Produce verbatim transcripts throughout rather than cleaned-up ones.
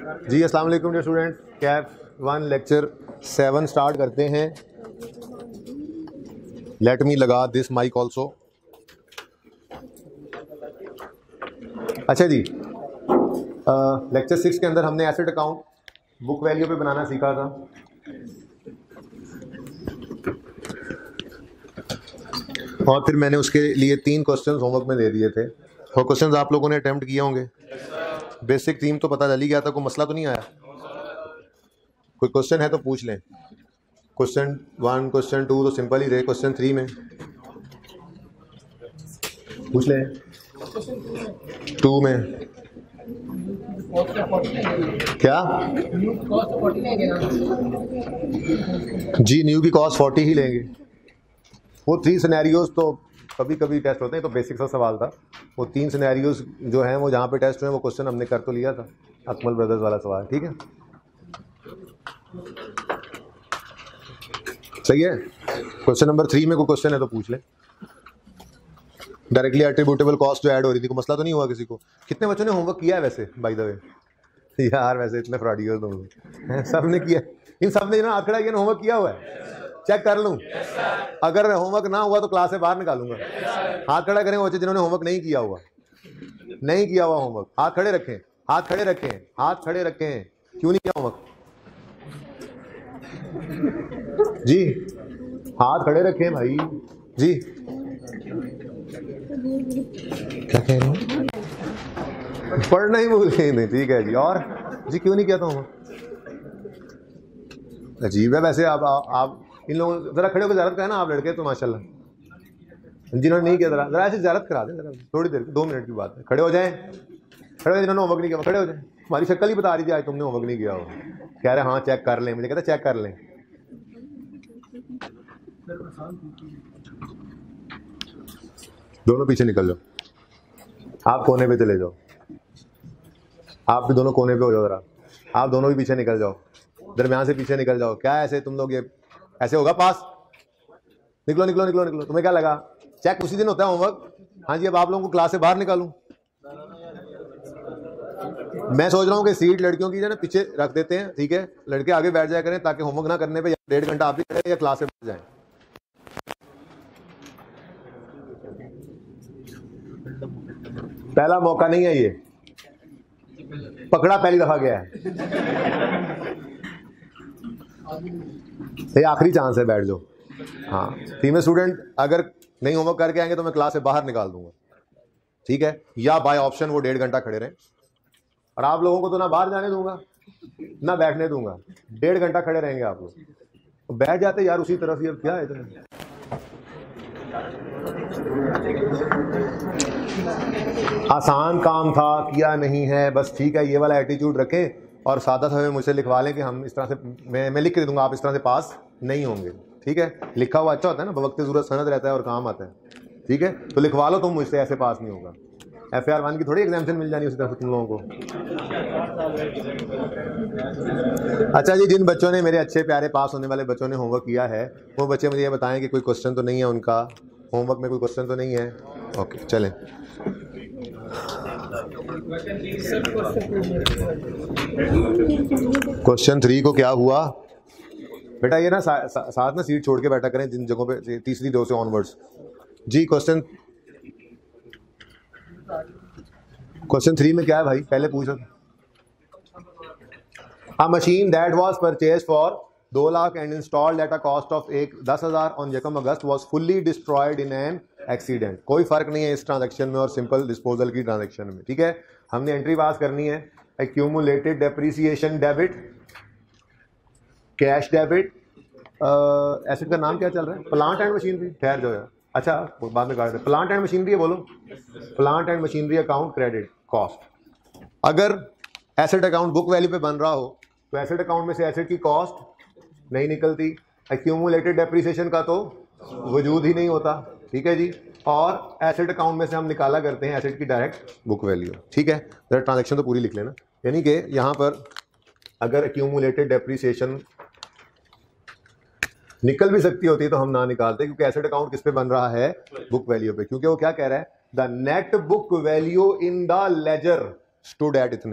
जी अस्सलाम वालेकुम dear student, CAF one lecture seven start करते हैं। लेट मी लगा दिस माइक ऑल्सो। अच्छा जी, लेक्चर सिक्स के अंदर हमने एसेट अकाउंट बुक वैल्यू पे बनाना सीखा था। और फिर मैंने उसके लिए तीन क्वेश्चंस होमवर्क में दे दिए थे और क्वेश्चंस आप लोगों ने अटेम्प्ट किए होंगे। बेसिक थीम तो पता चल ही गया था, कोई मसला तो नहीं आया। कोई क्वेश्चन है तो पूछ लें। क्वेश्चन वन क्वेश्चन टू तो सिंपल ही रहे, क्वेश्चन थ्री में पूछ लें। टू में क्या जी, न्यू की कॉस्ट फोर्टी ही लेंगे। वो थ्री सिनेरियोज तो कभी कभी टेस्ट होते हैं, तो बेसिक सा सवाल था। वो तीन सिनेरियोज जो हैं वो जहाँ पे टेस्ट हुए वो क्वेश्चन हमने कर तो लिया था, अकमल ब्रदर्स वाला सवाल। ठीक है, सही है। क्वेश्चन नंबर थ्री में कोई क्वेश्चन है तो पूछ ले। डायरेक्टली एट्रीब्यूटेबल कॉस्ट जो ऐड हो रही थी, कोई मसला तो नहीं हुआ किसी को? कितने बच्चों ने होमवर्क किया है वैसे बाय द वे? यार वैसे इतने फ्रॉडी हो तुम, सब ने किया। इन सब ने ना हाथ खड़ा किया, होमवर्क किया हुआ है। चेक कर लूं, अगर होमवर्क ना हुआ तो क्लास से बाहर निकालूंगा। हाथ खड़ा करें बच्चे जिन्होंने होमवर्क नहीं किया हुआ, नहीं किया हुआ होमवर्क। हाथ खड़े रखें, हाथ खड़े रखें, हाथ खड़े रखें। क्यों नहीं किया होमवर्क जी? हाथ खड़े रखें भाई जी। क्या कह रहे हैं? पढ़ना ही भूल गए। नहीं, ठीक है जी। और जी क्यों नहीं किया था होमवर्क? अजीब है वैसे। आप आप इन लोगों जरा खड़े होकर ज़्यारत करें ना, आप लड़के तो माशाल्लाह। जिन्होंने नहीं किया जरा जरा ऐसे ज़्यारत करा दें, जरा थोड़ी देर, दो मिनट की बात है। खड़े हो जाएं, खड़े हो, जिन्होंने होमवर्क नहीं किया खड़े हो जाएं। हमारी शक्ल ही बता रही थी आज तुमने होमवर्क नहीं किया हो। कह रहे हाँ चेक कर लें, मुझे कहता चेक कर लें। दोनों पीछे निकल जाओ, आप कोने पे चले जाओ। आप भी दोनों कोने पे हो जाओ, जरा आप दोनों भी पीछे निकल जाओ, दरमियान से पीछे निकल जाओ। क्या ऐसे तुम लोग, ये ऐसे होगा पास? निकलो निकलो निकलो निकलो। तुम्हें क्या लगा चेक उसी दिन होता है होमवर्क? हाँ जी, अब आप लोगों को क्लास से बाहर निकालूं? मैं सोच रहा हूँ कि सीट लड़कियों की जो है ना पीछे रख देते हैं, ठीक है? लड़के आगे बैठ जाया करें ताकि होमवर्क ना करने पे डेढ़ घंटा आप भी करें या क्लास से बैठ जाएं। पहला मौका नहीं है ये, पकड़ा पहली दफा गया है, ये आखिरी चांस है, बैठ जाओ। हाँ, फीमेल स्टूडेंट अगर नहीं होमवर्क करके आएंगे तो मैं क्लास से बाहर निकाल दूंगा, ठीक है? या बाय ऑप्शन वो डेढ़ घंटा खड़े रहें। और आप लोगों को तो ना बाहर जाने दूंगा ना बैठने दूंगा, डेढ़ घंटा खड़े रहेंगे आप लोग। बैठ जाते यार उसी तरफ ही, अब क्या है इतना? आसान काम था, किया नहीं है, बस ठीक है। ये वाला एटीट्यूड रखें और सादा सा मुझसे लिखवा लें कि हम इस तरह से, मैं मैं लिख के दे दूंगा, आप इस तरह से पास नहीं होंगे, ठीक है? लिखा हुआ अच्छा होता है ना, बवक्त ज़रूरत सनद रहता है और काम आता है, ठीक है? तो लिखवा लो तुम मुझसे, ऐसे पास नहीं होगा। एफ आर वन की थोड़ी एग्जाम्शन मिल जानी उसी तरह से तुम लोगों को। अच्छा जी, जिन बच्चों ने, मेरे अच्छे प्यारे पास होने वाले बच्चों ने होमवर्क किया है, वो बच्चे मुझे ये बताएं कि कोई क्वेश्चन तो नहीं है उनका होमवर्क में? कोई क्वेश्चन तो नहीं है? ओके चलें। क्वेश्चन थ्री को क्या हुआ बेटा? ये ना सा, सा, साथ में सीट छोड़ के बैठा करें जिन जगहों पे, तीसरी रो से ऑनवर्ड्स। जी क्वेश्चन क्वेश्चन थ्री में क्या है भाई? पहले पूछो। A machine that was purchase for दो lakh and installed at a cost of एक दस हजार ऑन यकम अगस्त was fully destroyed in an accident. कोई फर्क नहीं है इस ट्रांजैक्शन में और सिंपल डिस्पोजल की ट्रांजैक्शन में, ठीक है? हमने एंट्री पास करनी है। Accumulated depreciation debit, cash debit, asset का नाम क्या चल रहा है? Plant and machinery. ठहर जाओ यार, अच्छा बाद में काट दे। प्लांट एंड मशीनरी है, बोलो। Plant and machinery account credit cost. अगर एसेट अकाउंट बुक वैल्यू पे बन रहा हो तो एसेट अकाउंट में से एसेट की कॉस्ट नहीं निकलती, एक्यूमुलेटेड डेप्रिसिएशन का तो वजूद ही नहीं होता, ठीक है जी? और एसेट अकाउंट में से हम निकाला करते हैं एसेट की डायरेक्ट बुक वैल्यू, ठीक है? जरा ट्रांजैक्शन तो पूरी लिख लेना। यानी कि यहाँ पर अगर एक्यूमुलेटेड डेप्रिसिएशन निकल भी सकती होती है तो हम ना निकालते, क्योंकि एसेट अकाउंट किस पे बन रहा है? बुक वैल्यू पे। क्योंकि वो क्या कह रहा है? The net book value in the ledger stood at इतने,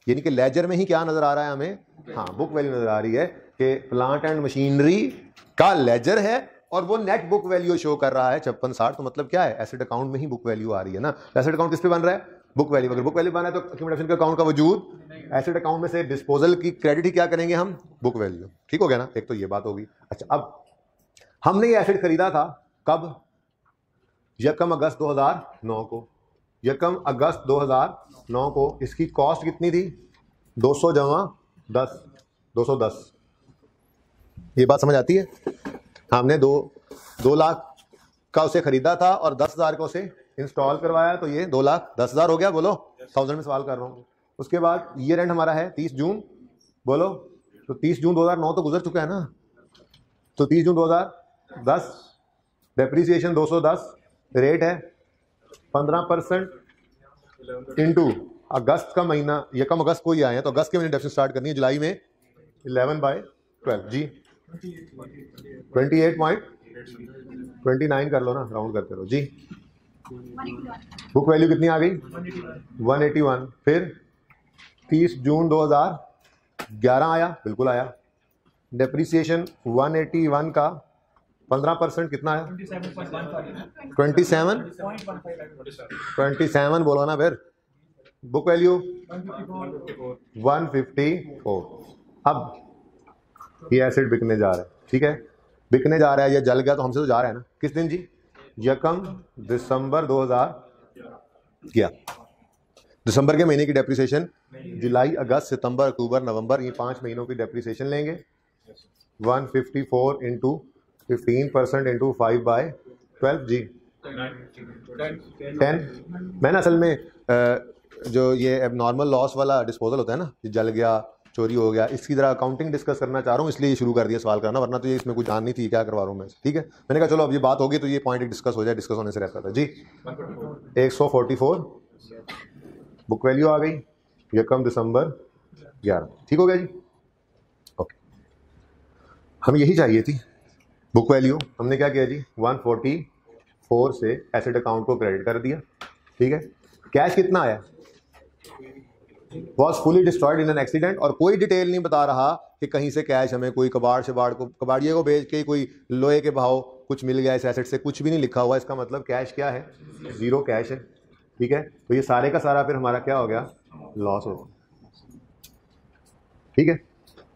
यानी कि लेजर में ही क्या नजर आ रहा है हमें, हाँ बुक वैल्यू नजर आ रही है कि प्लांट एंड मशीनरी का लेजर है और वो नेट बुक वैल्यू शो कर रहा है छप्पन साठ। तो मतलब क्या है, एसेट अकाउंट में ही बुक वैल्यू आ रही है ना। एसेट अकाउंट किस पे बन रहा है, बुक वैल्यू। अगर बुक वैल्यू बना है तो एक्यूमुलेशन के अकाउंट का वजूद, एसेट अकाउंट में से डिस्पोजल की क्रेडिट ही क्या करेंगे हम, बुक वैल्यू। ठीक हो गया ना, एक तो ये बात होगी। अच्छा, अब हमने ये एसेट खरीदा था कब, यकम अगस्त दो हजार नौ को। यकम अगस्त दो हजार नौ को इसकी कॉस्ट कितनी थी, दो सौ जमा दस, दो सौ दस। ये बात समझ आती है। हमने दो दो लाख का उसे खरीदा था और दस हजार का उसे इंस्टॉल करवाया, तो ये दो लाख दस हजार हो गया। बोलो, थाउजेंड में सवाल कर रहा हूँ। उसके बाद ईयर एंड हमारा है तीस जून, बोलो, तो तीस जून दो हजार नौ तो गुजर चुका है ना, तो तीस जून दो हजार दस, डेप्रीसिएशन दो सौ दस, रेट है पंद्रह परसेंट इंटू अगस्त का महीना, यकम अगस्त को ही आए हैं तो अगस्त के महीने डेप्रिसिएशन स्टार्ट करनी है, जुलाई में इलेवन बाई ट्वेल्व जी, twenty eight point twenty nine कर लो ना, राउंड करते रहो जी। बुक वैल्यू कितनी आ गई, वन एटी वन। फिर तीस जून दो हजार ग्यारह आया, बिल्कुल आया। डेप्रीसिएशन वन एटी वन का पंद्रह परसेंट कितना है, ट्वेंटी सेवन ट्वेंटी सेवन बोलो ना फिर। Book value one fifty four. अब ये एसेट बिकने जा रहा है, ठीक है, बिकने जा रहा है, ये जल गया तो हमसे तो जा रहा है ना। किस दिन जी, यकम दिसंबर दो हजार किया। दिसंबर के महीने की डेप्रिसिएशन, जुलाई अगस्त सितंबर अक्टूबर नवंबर, ये पांच महीनों की डेप्रिसिएशन लेंगे। One fifty four into fifteen percent into five by twelve जी, टेन। मैंने असल में जो ये एबनॉर्मल लॉस वाला डिस्पोजल होता है ना, जल गया, चोरी हो गया, इसकी तरह अकाउंटिंग डिस्कस करना चाह रहा हूँ, इसलिए शुरू कर दिया सवाल करना, वरना तो ये इसमें कुछ जान नहीं थी क्या करवा रहा हूँ मैं। ठीक है, मैंने कहा चलो अब ये बात होगी तो ये पॉइंट डिस्कस हो जाए, डिस्कस होने से रहता था जी। एक सौ फोर्टी फोर बुक वैल्यू आ गई, यकम दिसंबर ग्यारह। ठीक हो गया जी, ओके। हमें यही चाहिए थी बुक वैल्यू। हमने क्या किया जी, वन फोर्टी फोर से एसेट अकाउंट को क्रेडिट कर दिया। ठीक है, कैश कितना आया, was fully destroyed in an accident, और कोई डिटेल नहीं बता रहा कि कहीं से कैश हमें कोई कबाड़ शबाड़ को, कबाड़िए को बेच के कोई लोहे के भाव कुछ मिल गया इस एसेट से, कुछ भी नहीं लिखा हुआ। इसका मतलब कैश क्या है, जीरो कैश है। ठीक है, तो ये सारे का सारा फिर हमारा क्या हो गया, लॉस हो गया। ठीक है,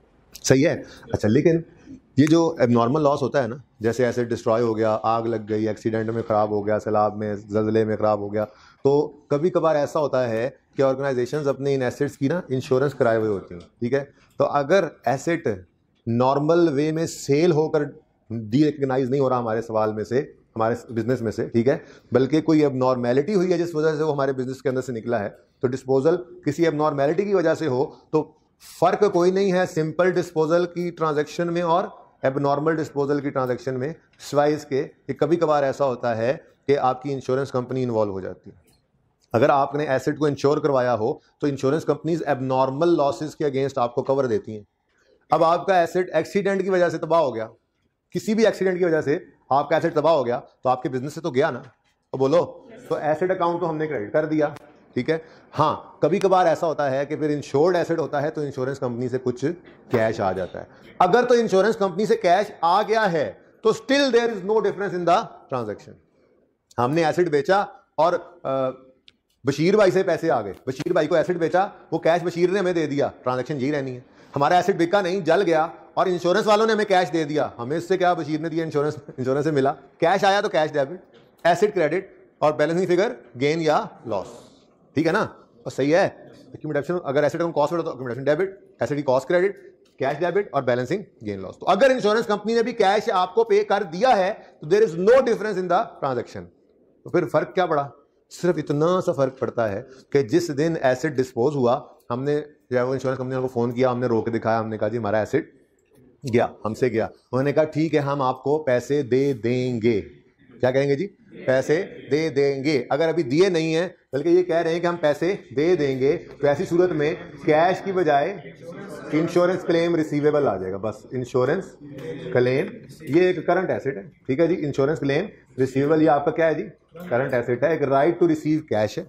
सही है। अच्छा, लेकिन ये जो एबनॉर्मल लॉस होता है ना, जैसे एसेट डिस्ट्रॉय हो गया, आग लग गई, एक्सीडेंट में ख़राब हो गया, सैलाब में, ज़लज़ले में ख़राब हो गया, तो कभी कभार ऐसा होता है कि ऑर्गेनाइजेशंस अपने इन एसेट्स की ना इंश्योरेंस कराए हुए होती हैं। ठीक है, तो अगर एसेट नॉर्मल वे में सेल होकर डी रिकग्नाइज नहीं हो रहा हमारे सवाल में से, हमारे बिजनेस में से, ठीक है, बल्कि कोई एबनॉर्मेलिटी हुई है जिस वजह से वो हमारे बिजनेस के अंदर से निकला है, तो डिस्पोजल किसी एबनॉर्मेलिटी की वजह से हो तो फ़र्क कोई नहीं है सिंपल डिस्पोजल की ट्रांजैक्शन में और एबनॉर्मल डिस्पोजल की ट्रांजैक्शन में, सिवाय इसके कि कभी कभार ऐसा होता है कि आपकी इंश्योरेंस कंपनी इन्वॉल्व हो जाती है। अगर आपने एसेट को इंश्योर करवाया हो तो इंश्योरेंस कंपनीज एबनॉर्मल लॉसेस के अगेंस्ट आपको कवर देती हैं। अब आपका एसेट एक्सीडेंट की वजह से तबाह हो गया, किसी भी एक्सीडेंट की वजह से आपका एसेट तबाह हो गया, तो आपके बिजनेस से तो गया ना, तो बोलो, तो एसेट अकाउंट तो हमने क्रेडिट कर दिया। ठीक है, हाँ, कभी कभार ऐसा होता है कि फिर इंश्योर्ड एसेट होता है तो इंश्योरेंस कंपनी से कुछ कैश आ जाता है। अगर तो इंश्योरेंस कंपनी से कैश आ गया है तो still there is no difference in the transaction. हमने एसेट बेचा और आ, बशीर भाई से पैसे आ गए, बशीर भाई को एसेट बेचा, वो कैश बशीर ने हमें दे दिया, ट्रांजैक्शन यही रहनी है। हमारा एसेट बिका नहीं, जल गया और इंश्योरेंस वालों ने हमें कैश दे दिया, हमें इससे क्या, बशीर ने दिया, इंश्योरेंस इंश्योरेंस से मिला, कैश आया तो कैश डेबिट, एसेट क्रेडिट और बैलेंसिंग फिगर गेन या लॉस। ठीक है ना, और सही है। एक्यूमुलेशन, अगर एसेट कॉस्ट हो तो एक्यूमुलेशन डेबिट, एसेट की कॉस्ट क्रेडिट, कैश डेबिट और बैलेंसिंग गेन लॉस। तो अगर इंश्योरेंस कंपनी ने भी कैश आपको पे कर दिया है तो there is no difference in the transaction. तो फिर फर्क क्या पड़ा, सिर्फ इतना सा फर्क पड़ता है कि जिस दिन एसेट डिस्पोज हुआ, हमने जब इंश्योरेंस कंपनी को फ़ोन किया, हमने रोक दिखाया, हमने कहा जी हमारा एसेट गया, हमसे गया। उन्होंने कहा ठीक है, हम आपको पैसे दे देंगे। क्या कहेंगे जी, पैसे दे देंगे। अगर अभी दिए नहीं है, बल्कि ये कह रहे हैं कि हम पैसे दे देंगे, तो ऐसी सूरत में कैश की बजाय इंश्योरेंस क्लेम रिसीवेबल आ जाएगा। बस इंश्योरेंस क्लेम, ये एक करंट एसेट है। ठीक है जी, इंश्योरेंस क्लेम रिसीवेबल, ये आपका क्या है जी, करंट एसेट है, एक राइट टू रिसीव कैश है।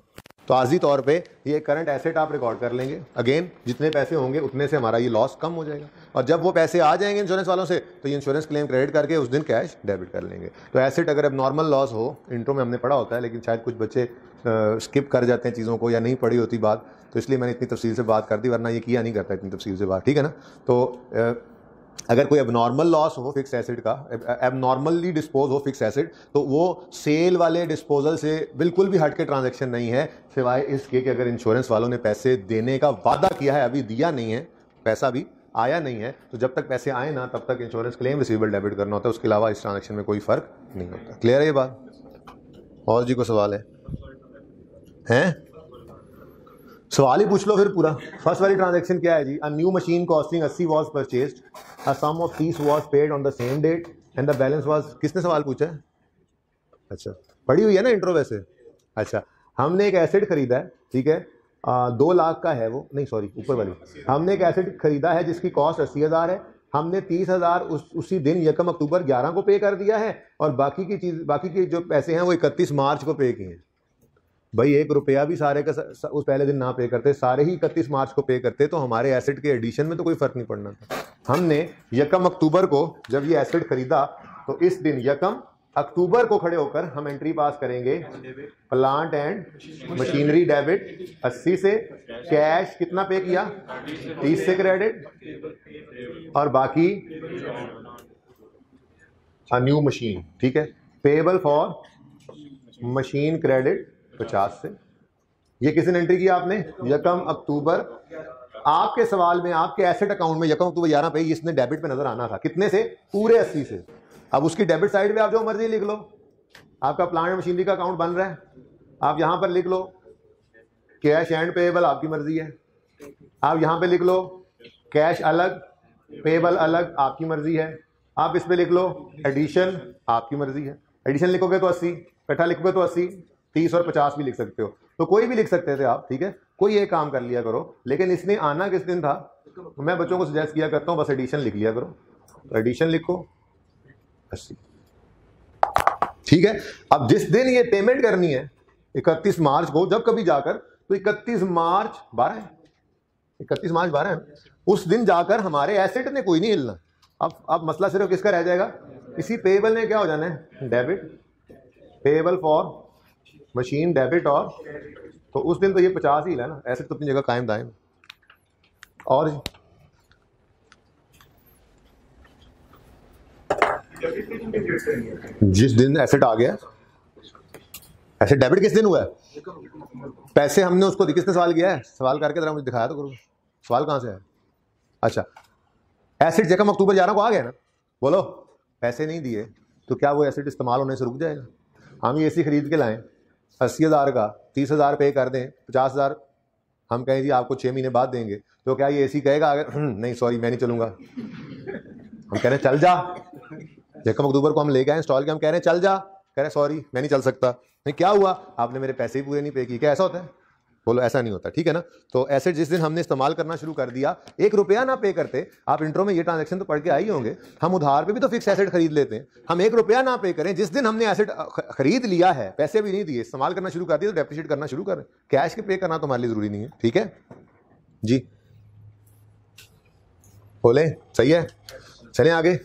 तो आर्जी तौर पे ये करंट एसेट आप रिकॉर्ड कर लेंगे। अगेन जितने पैसे होंगे उतने से हमारा ये लॉस कम हो जाएगा, और जब वो पैसे आ जाएंगे इंश्योरेंस वालों से तो ये इंश्योरेंस क्लेम क्रेडिट करके उस दिन कैश डेबिट कर लेंगे। तो एसेट अगर अब नॉर्मल लॉस हो, इंट्रो में हमने पढ़ा होता है लेकिन शायद कुछ बच्चे स्किप कर जाते हैं चीज़ों को या नहीं पढ़ी होती बात, तो इसलिए मैंने इतनी तफसील से बात कर दी, वरना ये किया नहीं करता इतनी तफसील से बात, ठीक है ना। तो आ, अगर कोई एबनॉर्मल लॉस हो फिक्स एसेट का, एबनॉर्मली डिस्पोज हो फिक्स एसेट, तो वो सेल वाले डिस्पोजल से बिल्कुल भी हट के ट्रांजैक्शन नहीं है, सिवाय इसके कि अगर इंश्योरेंस वालों ने पैसे देने का वादा किया है, अभी दिया नहीं है, पैसा भी आया नहीं है, तो जब तक पैसे आए ना तब तक इंश्योरेंस क्लेम रिसीवेबल डेबिट करना होता है, उसके अलावा इस ट्रांजैक्शन में कोई फर्क नहीं होता। क्लियर है ये बात? और जी को सवाल है? हैं? सवाल ही पूछ लो फिर पूरा। फर्स्ट वाली ट्रांजैक्शन क्या है जी? अ न्यू मशीन कॉस्टिंग अस्सी was purchased, a sum of तीस was paid on the same date and the balance was. किसने सवाल पूछा है? अच्छा, पढ़ी हुई है ना इंट्रो वैसे। अच्छा, हमने एक एसेट खरीदा है, ठीक है, आ, दो लाख का है वो, नहीं सॉरी ऊपर वाली, हमने एक एसेट खरीदा है जिसकी कॉस्ट अस्सी हज़ार है, हमने तीस हज़ार उस उसी दिन यकम अक्टूबर ग्यारह को पे कर दिया है, और बाकी की चीज़ बाकी के जो पैसे हैं वो इकतीस मार्च को पे किए हैं। भाई एक रुपया भी सारे का उस पहले दिन ना पे करते, सारे ही इकतीस मार्च को पे करते, तो हमारे एसेट के एडिशन में तो कोई फर्क नहीं पड़ना था। हमने यकम अक्टूबर को जब ये एसेट खरीदा तो इस दिन यकम अक्टूबर को खड़े होकर हम एंट्री पास करेंगे, प्लांट एंड मशीनरी डेबिट अस्सी से, कैश कितना पे किया तीस से क्रेडिट, और बाकी अ न्यू मशीन, ठीक है, पेबल फॉर मशीन क्रेडिट पचास से। ये किसने एंट्री किया? आपने यकम अक्टूबर। आपके सवाल में आपके एसेट अकाउंट में यकम अक्टूबर ग्यारह पे इसने डेबिट पे नजर आना था, कितने से? पूरे अस्सी से। अब उसकी डेबिट साइड पे आप जो मर्जी लिख लो, आपका प्लांट मशीनरी का अकाउंट बन रहा है, आप यहां पर लिख लो कैश एंड पेएबल, आपकी मर्जी है। आप यहां पे लिख लो कैश अलग पेएबल अलग, आपकी मर्जी है। आप इस पे लिख लो एडिशन, आपकी मर्जी है। एडिशन लिखोगे तो अस्सी, इकट्ठा लिखोगे तो अस्सी, तीस और पचास भी लिख सकते हो, तो कोई भी लिख सकते थे आप, ठीक है। कोई एक काम कर लिया करो, लेकिन इसने आना किस दिन था? तो मैं बच्चों को सजेस्ट किया करता हूं बस एडिशन लिख लिया करो, तो एडिशन लिखो अस्सी, ठीक है। अब जिस दिन ये पेमेंट करनी है इकतीस मार्च को, जब कभी जाकर, तो इकतीस मार्च बारह है, इकतीस मार्च बारह है, उस दिन जाकर हमारे एसेट ने कोई नहीं हिलना। अब अब मसला सिर्फ किसका रह जाएगा? इसी पेएबल ने क्या हो जाना है? Debit, payable for machine debit, और तो उस दिन तो ये पचास ही है ना, एसेट तो अपनी जगह कायम दायम। और जिस दिन एसेट आ गया, एसेट डेबिट किस दिन हुआ है? पैसे हमने उसको, किसने सवाल किया है? सवाल करके जरा मुझे दिखाया तो करो, सवाल कहां से है? अच्छा, एसेट यकम अक्टूबर ग्यारह को आ गया ना, बोलो। पैसे नहीं दिए तो क्या वो एसेट इस्तेमाल होने से रुक जाएगा? हम ये एसी खरीद के लाएं अस्सी हज़ार का, तीस हज़ार पे कर दें, पचास हज़ार हम कहें जी आपको छः महीने बाद देंगे, तो क्या ये एसी कहेगा अगर नहीं सॉरी मैं नहीं चलूँगा? हम कह रहे हैं चल जा, यकम अक्टूबर को हम लेके आए इंस्टॉल के, हम कह रहे हैं चल जा, कह रहे हैं सॉरी मैं नहीं चल सकता। नहीं, क्या हुआ? आपने मेरे पैसे ही पूरे नहीं पे किए। क्या ऐसा होता है? बोलो ऐसा नहीं होता, ठीक है ना। तो एसेट जिस दिन हमने इस्तेमाल करना शुरू कर दिया, एक रुपया ना पे करते, आप इंट्रो में ये ट्रांजैक्शन तो पढ़ के आई होंगे, हम उधार पे भी तो फिक्स एसेट खरीद लेते हैं, हम एक रुपया ना पे करें, जिस दिन हमने एसेट खरीद लिया है, पैसे भी नहीं दिए, इस्तेमाल करना शुरू कर दिया, तो डेप्रिशिएट करना शुरू करें। कैश के पे करना तो हमारे लिए जरूरी नहीं है, ठीक है जी। बोले सही है, चलें आगे।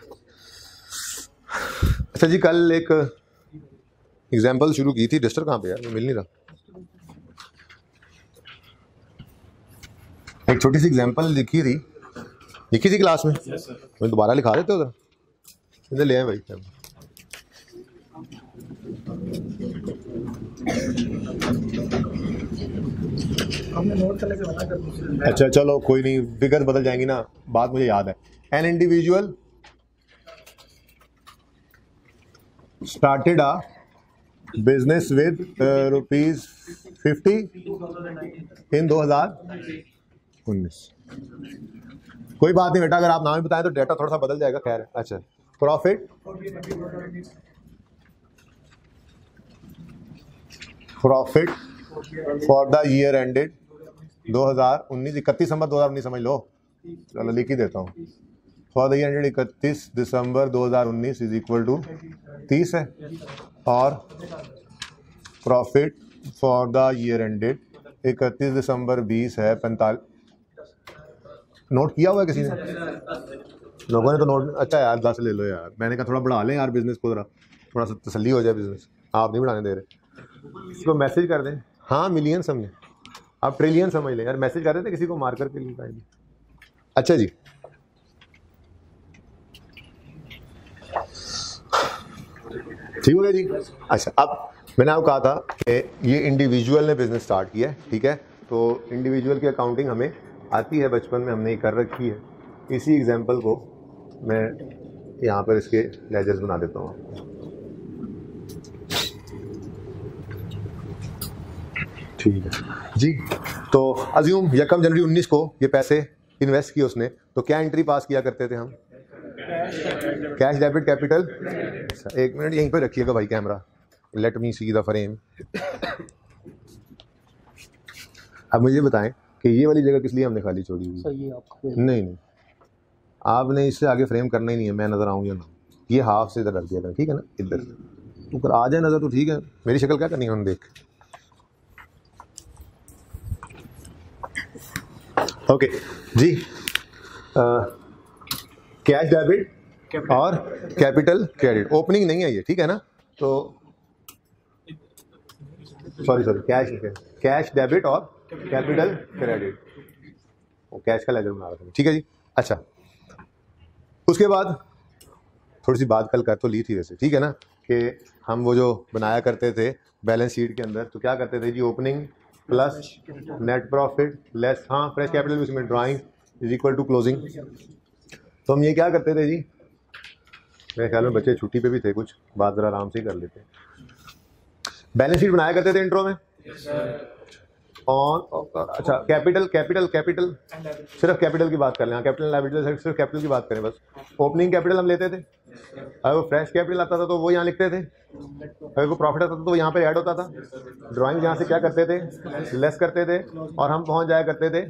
अच्छा जी, कल एक एग्जाम्पल शुरू की थी, डस्टर कहाँ पे यार, मिल नहीं रहा। एक छोटी सी एग्जांपल लिखी थी, लिखी थी क्लास में, yes, मैं दोबारा लिखा देते उधर, इधर ले आए भाई। हमने नोट करने से मना कर दिया। अच्छा चलो कोई नहीं, फिगर बदल जाएंगी ना, बात मुझे याद है। An individual started a business with rupees fifty in दो हजार उन्नीस। कोई बात नहीं बेटा, अगर आप नाम ही बताएं तो डेटा थोड़ा सा बदल जाएगा, खैर। अच्छा, profit profit for the year ended दो हजार उन्नीस, इकतीस दिसंबर दो हजार उन्नीस समझ लो, चलो लिख ही देता हूँ। फॉर द ईयर एंडेड इकतीस दिसंबर दो हजार उन्नीस इज इक्वल टू तीस है, और profit for the year ended इकतीस दिसंबर बीस है पैंतालीस। नोट किया हुआ है किसी ने? लोगों ने तो नोट, अच्छा यार दस ले लो यार, मैंने कहा थोड़ा बढ़ा लें यार बिजनेस को, जरा थोड़ा सा तसल्ली हो जाए बिजनेस। आप नहीं बढ़ाने दे रहे, इसको मैसेज कर दें। हाँ मिलियन समझे, आप ट्रिलियन समझ लें यार, मैसेज कर देते किसी को मार्कर के लिए। अच्छा जी, ठीक हो गया जी। अच्छा, अब मैंने आपको कहा था कि ये इंडिविजुअल ने बिजनेस स्टार्ट किया है, ठीक है, तो इंडिविजुअल की अकाउंटिंग हमें आती है, बचपन में हमने कर रखी है। इसी एग्जांपल को मैं यहाँ पर इसके लेजर्स बना देता हूँ। ठीक है जी, तो अज्यूम यकम जनवरी उन्नीस को ये पैसे इन्वेस्ट किए उसने, तो क्या एंट्री पास किया करते थे हम? Cash debit capital. एक मिनट यहीं पर रखिएगा भाई camera, let me see the frame. अब मुझे बताएं कि ये वाली जगह किस लिए हमने खाली छोड़ी हुई? सही है आपका। नहीं नहीं, आपने इससे आगे फ्रेम करना ही नहीं है, मैं नजर आऊँ या ना। ये हाफ से इधर रख दिया था, ठीक है ना, इधर ऊपर आ जाए नजर तो ठीक है, मेरी शक्ल क्या करनी है उन्हें देख। ओके जी, कैश डेबिट और कैपिटल क्रेडिट, ओपनिंग नहीं है ये, ठीक है ना, तो sorry sorry cash cash debit और कैपिटल क्रेडिट, वो कैश का लेजर बना रहा था, ठीक है जी। अच्छा, उसके बाद थोड़ी सी बात कल कर तो ली थी वैसे, ठीक है ना, कि हम वो जो बनाया करते थे बैलेंस शीट के अंदर, तो क्या करते थे जी, opening plus net profit less, हाँ फ्रेश कैपिटल भी उसमें, drawing is equal to closing. तो हम ये क्या करते थे जी, मेरे ख्याल में बच्चे छुट्टी पे भी थे कुछ, बात ज़रा आराम से ही कर लेते हैं। बैलेंस शीट बनाया करते थे इंट्रो में ऑन, अच्छा कैपिटल कैपिटल कैपिटल सिर्फ कैपिटल की बात कर लें, कैपिटल लायबिलिटी सिर्फ कैपिटल की बात करें बस। ओपनिंग कैपिटल हम लेते थे, अगर वो फ्रेश कैपिटल आता था तो वो यहाँ लिखते थे, अगर वो प्रॉफिट आता था तो वो यहाँ पे ऐड होता था। ड्राइंग यहाँ से क्या करते थे, लेस करते थे, और हम पहुँच जाया करते थे,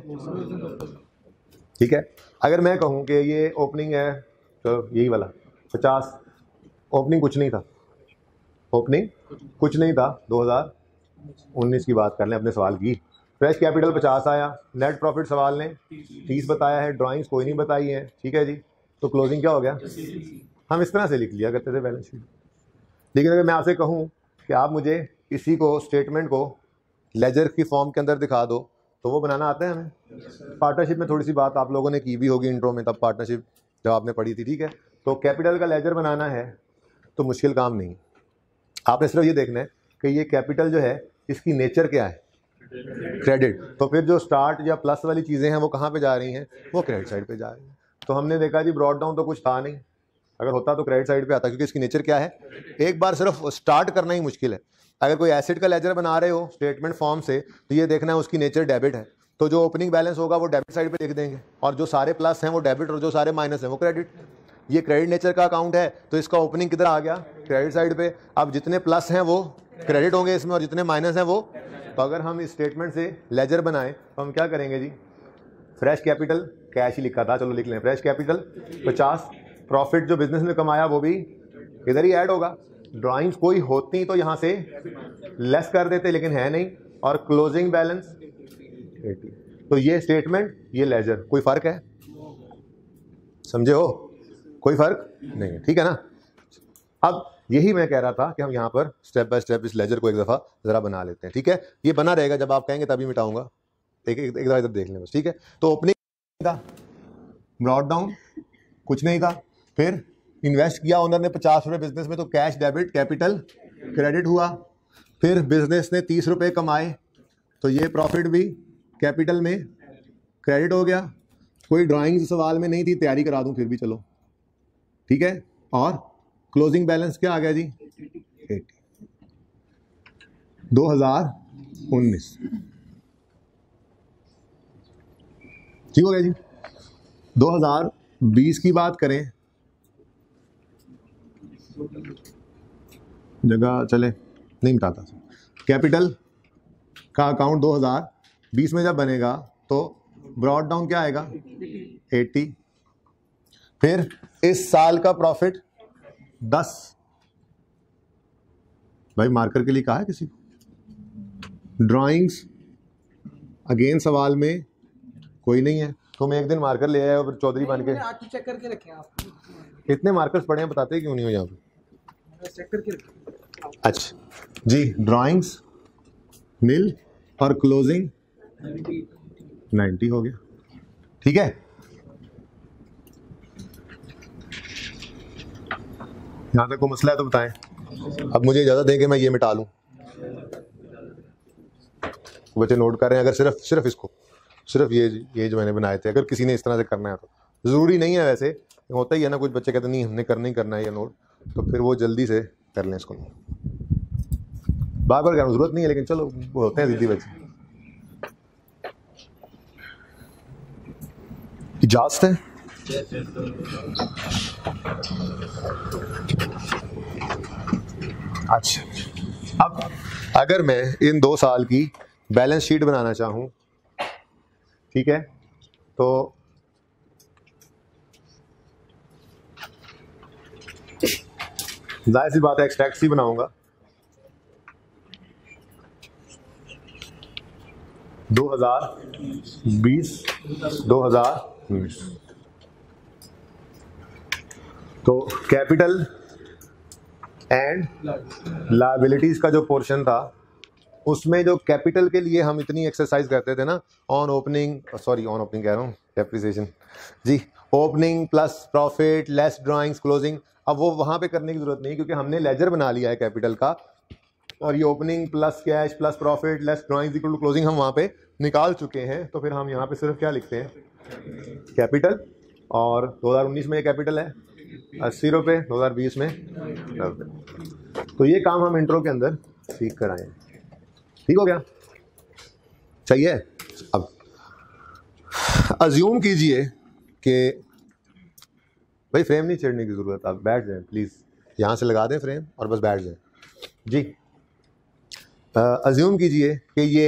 ठीक है। अगर मैं कहूँ कि ये ओपनिंग है, तो यही वाला पचास, ओपनिंग कुछ नहीं था, ओपनिंग कुछ नहीं था, दो हज़ार उन्नीस की बात कर लें अपने सवाल की। फ्रेश कैपिटल पचास आया, नेट प्रॉफिट सवाल ने तीस बताया है, ड्राइंग्स कोई नहीं बताई है, ठीक है जी, तो क्लोजिंग क्या हो गया, हम इस तरह से लिख लिया करते थे बैलेंस शीट। लेकिन अगर मैं आपसे कहूँ कि आप मुझे किसी को स्टेटमेंट को लेजर की फॉर्म के अंदर दिखा दो, तो वो बनाना आता है हमें। पार्टनरशिप में थोड़ी सी बात आप लोगों ने की भी होगी इंट्रो में, तब पार्टनरशिप जब आपने पढ़ी थी, ठीक है। तो कैपिटल का लेजर बनाना है तो मुश्किल काम नहीं, आपने सिर्फ ये देखना है कि ये कैपिटल जो है इसकी नेचर क्या है, क्रेडिट, तो फिर जो स्टार्ट या प्लस वाली चीज़ें हैं वो कहाँ पे जा रही हैं, वो क्रेडिट साइड पे जा रही हैं। तो हमने देखा जी ब्रॉड डाउन तो कुछ था नहीं, अगर होता तो क्रेडिट साइड पे आता, क्योंकि इसकी नेचर क्या है, एक बार सिर्फ स्टार्ट करना ही मुश्किल है। अगर कोई एसेट का लेजर बना रहे हो स्टेटमेंट फॉर्म से, तो ये देखना है उसकी नेचर डेबिट है, तो जो ओपनिंग बैलेंस होगा वो डेबिट साइड पे लिख देंगे, और जो सारे प्लस हैं वो डेबिट, और जो सारे माइनस हैं वो क्रेडिट। ये क्रेडिट नेचर का अकाउंट है, तो इसका ओपनिंग किधर आ गया, क्रेडिट साइड पे। अब जितने प्लस हैं वो क्रेडिट होंगे इसमें, और जितने माइनस हैं वो, तो अगर हम इस स्टेटमेंट से लेजर बनाएं तो हम क्या करेंगे जी, फ्रेश कैपिटल कैश ही लिखा था, चलो लिख लें, फ्रेश कैपिटल पचास, प्रॉफिट जो बिजनेस ने कमाया वो भी इधर ही ऐड होगा, ड्राइंग्स कोई होती तो यहाँ से लेस कर देते, लेकिन है नहीं, और क्लोजिंग बैलेंस अस्सी। तो ये स्टेटमेंट, ये लेजर, कोई फर्क है, समझे हो, कोई फर्क नहीं है, ठीक है ना। अब यही मैं कह रहा था कि हम यहाँ पर स्टेप बाय स्टेप इस लेजर को एक दफ़ा ज़रा बना लेते हैं, ठीक है। ये बना रहेगा, जब आप कहेंगे तभी मिटाऊंगा, एक एक दफ़ा इधर देख लें बस, ठीक है। तो ओपनिंग था, ब्रॉड डाउन कुछ नहीं था, फिर इन्वेस्ट किया ओनर ने पचास रुपये बिजनेस में, तो कैश डेबिट कैपिटल क्रेडिट हुआ, फिर बिजनेस ने तीस रुपये कमाए, तो ये प्रॉफिट भी कैपिटल में क्रेडिट हो गया। कोई ड्राइंग सवाल में नहीं थी, तैयारी करा दूं फिर भी चलो, ठीक है। और क्लोजिंग बैलेंस क्या आ गया जी, अस्सी, दो हज़ार उन्नीस, ठीक हो गया जी। दो हज़ार बीस की बात करें, जगह चले नहीं मिटाता, कैपिटल का अकाउंट दो हज़ार बीस में जब बनेगा तो ब्रॉड डाउन क्या आएगा, अस्सी, फिर इस साल का प्रॉफिट दस, भाई मार्कर के लिए कहा है किसी को, ड्राइंग्स अगेन सवाल में कोई नहीं है, तुम एक दिन मार्कर ले आए और फिर चौधरी बन के आज चेक करके रखे आप। कितने मार्कर्स पड़े हैं बताते क्यों नहीं हो यहाँ पे? चेक करके रखे। अच्छा जी, ड्राइंग्स नील और क्लोजिंग नाइन्टी हो गया, ठीक है। यहाँ तक कोई मसला है तो बताएं। अब मुझे इजाजत दें कि मैं ये मिटा लूँ। बच्चे नोट कर रहे हैं, अगर सिर्फ सिर्फ इसको सिर्फ ये ये जो मैंने बनाए थे, अगर किसी ने इस तरह से करना है तो ज़रूरी नहीं है, वैसे होता ही है ना, कुछ बच्चे कहते नहीं हमने करना ही करना है ये नोट, तो फिर वो जल्दी से कर लें इसको। बार बार करने जरूरत नहीं है, लेकिन चलो वो होते हैं दीदी बच्चे। इजाजत है? अच्छा, अब अगर मैं इन दो साल की बैलेंस शीट बनाना चाहूं, ठीक है, तो जाहिर सी बात है एक्सट्रैक्ट सी बनाऊंगा। दो हजार बीस दो हजार उन्नीस, तो कैपिटल एंड लायबिलिटीज का जो पोर्शन था, उसमें जो कैपिटल के लिए हम इतनी एक्सरसाइज करते थे ना, on opening, sorry on opening कह रहा हूँ, डेप्रिसिएशन जी, opening plus profit less drawings closing, अब वो वहाँ पे करने की जरूरत नहीं, क्योंकि हमने लेजर बना लिया है कैपिटल का, और ये opening plus cash plus profit less drawings equal to closing हम वहाँ पे निकाल चुके हैं। तो फिर हम यहाँ पे सिर्फ क्या लिखते हैं, कैपिटल, और दो हज़ार उन्नीस में ये कैपिटल है अस्सी रुपये, दो हज़ार बीस में नब्बे। तो ये काम हम इंट्रो के अंदर सीख कर आए। ठीक हो गया? चाहिए? अब अज्यूम कीजिए कि भाई फ्रेम नहीं छेड़ने की ज़रूरत, आप बैठ जाएं प्लीज़, यहाँ से लगा दें फ्रेम और बस बैठ जाएं जी। अज्यूम कीजिए कि ये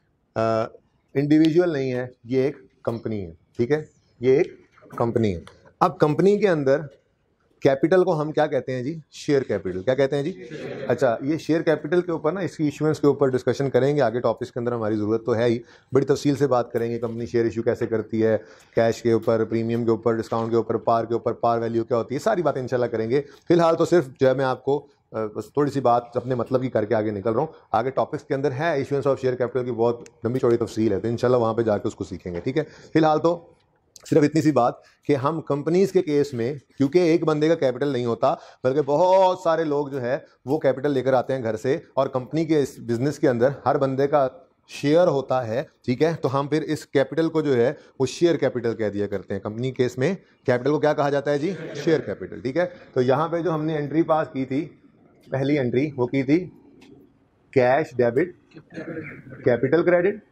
इंडिविजुअल नहीं है, ये एक कंपनी है, ठीक है, ये एक कंपनी है। अब कंपनी के अंदर कैपिटल को हम क्या कहते हैं जी? Share capital. क्या कहते हैं जी? अच्छा, ये शेयर कैपिटल के ऊपर ना, इसकी इशुएंस के ऊपर डिस्कशन करेंगे आगे टॉपिक्स के अंदर, हमारी ज़रूरत तो है ही, बड़ी तफसील से बात करेंगे। कंपनी शेयर इशू कैसे करती है, कैश के ऊपर, प्रीमियम के ऊपर, डिस्काउंट के ऊपर, पार के ऊपर, पार वैल्यू क्या होती है, सारी बातें इंशाल्लाह करेंगे। फिलहाल तो सिर्फ जो है मैं आपको बस थोड़ी सी बात अपने मतलब की करके आगे निकल रहा हूँ। आगे टॉपिक्स के अंदर है इशुएंस ऑफ शेयर कैपिटल की बहुत लंबी चौड़ी तफसील है, तो इंशाल्लाह वहाँ पे जाके उसको सीखेंगे। ठीक है, फिलहाल तो सिर्फ इतनी सी बात कि हम कंपनीज के केस में, क्योंकि एक बंदे का कैपिटल नहीं होता, बल्कि बहुत सारे लोग जो है वो कैपिटल लेकर आते हैं घर से, और कंपनी के इस बिजनेस के अंदर हर बंदे का शेयर होता है। ठीक है, तो हम फिर इस कैपिटल को जो है वो शेयर कैपिटल कह दिया करते हैं। कंपनी केस में कैपिटल को क्या कहा जाता है जी? Share capital. ठीक है, तो यहाँ पे जो हमने एंट्री पास की थी, पहली एंट्री वो की थी कैश डेबिट कैपिटल क्रेडिट,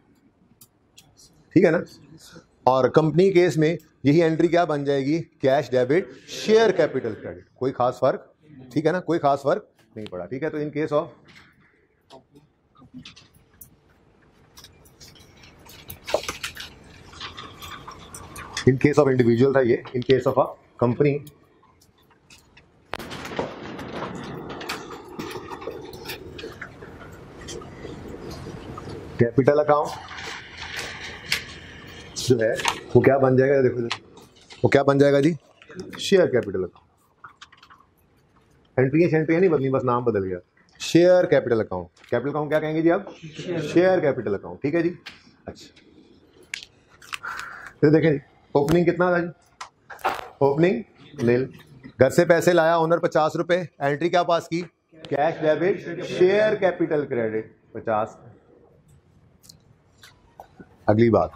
ठीक है ना, और कंपनी केस में यही एंट्री क्या बन जाएगी? Cash debit share capital credit. कोई खास फर्क, ठीक है ना, कोई खास फर्क नहीं पड़ा। ठीक है, तो in case of in case of individual था ये, in case of a company capital account जो है वो क्या बन जाएगा? देखो वो क्या बन जाएगा जी? Share capital account. एंट्रियां एंट्रियां नहीं बदली, बस नाम बदल गया, share capital account. Capital account क्या कहेंगे जी आप? Share capital account. ठीक है जी। अच्छा, फिर देखें जी, ओपनिंग कितना था जी? ओपनिंग नील, घर से पैसे लाया ओनर पचास रुपए, एंट्री क्या पास की? Cash debit share capital credit पचास। अगली बात,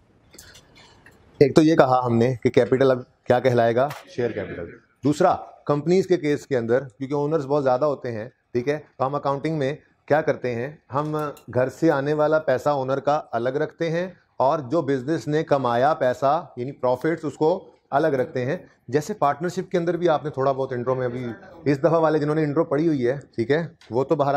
एक तो ये कहा हमने कि कैपिटल अब क्या कहलाएगा? Share capital. दूसरा, कंपनीज के केस के अंदर क्योंकि ओनर्स बहुत ज़्यादा होते हैं, ठीक है, तो हम अकाउंटिंग में क्या करते हैं, हम घर से आने वाला पैसा ओनर का अलग रखते हैं, और जो बिजनेस ने कमाया पैसा यानी प्रॉफिट्स उसको अलग रखते हैं। जैसे पार्टनरशिप के अंदर भी आपने थोड़ा बहुत इंट्रो में, अभी इस दफ़ा वाले जिन्होंने इंट्रो पढ़ी हुई है, ठीक है, वो तो बहरहाल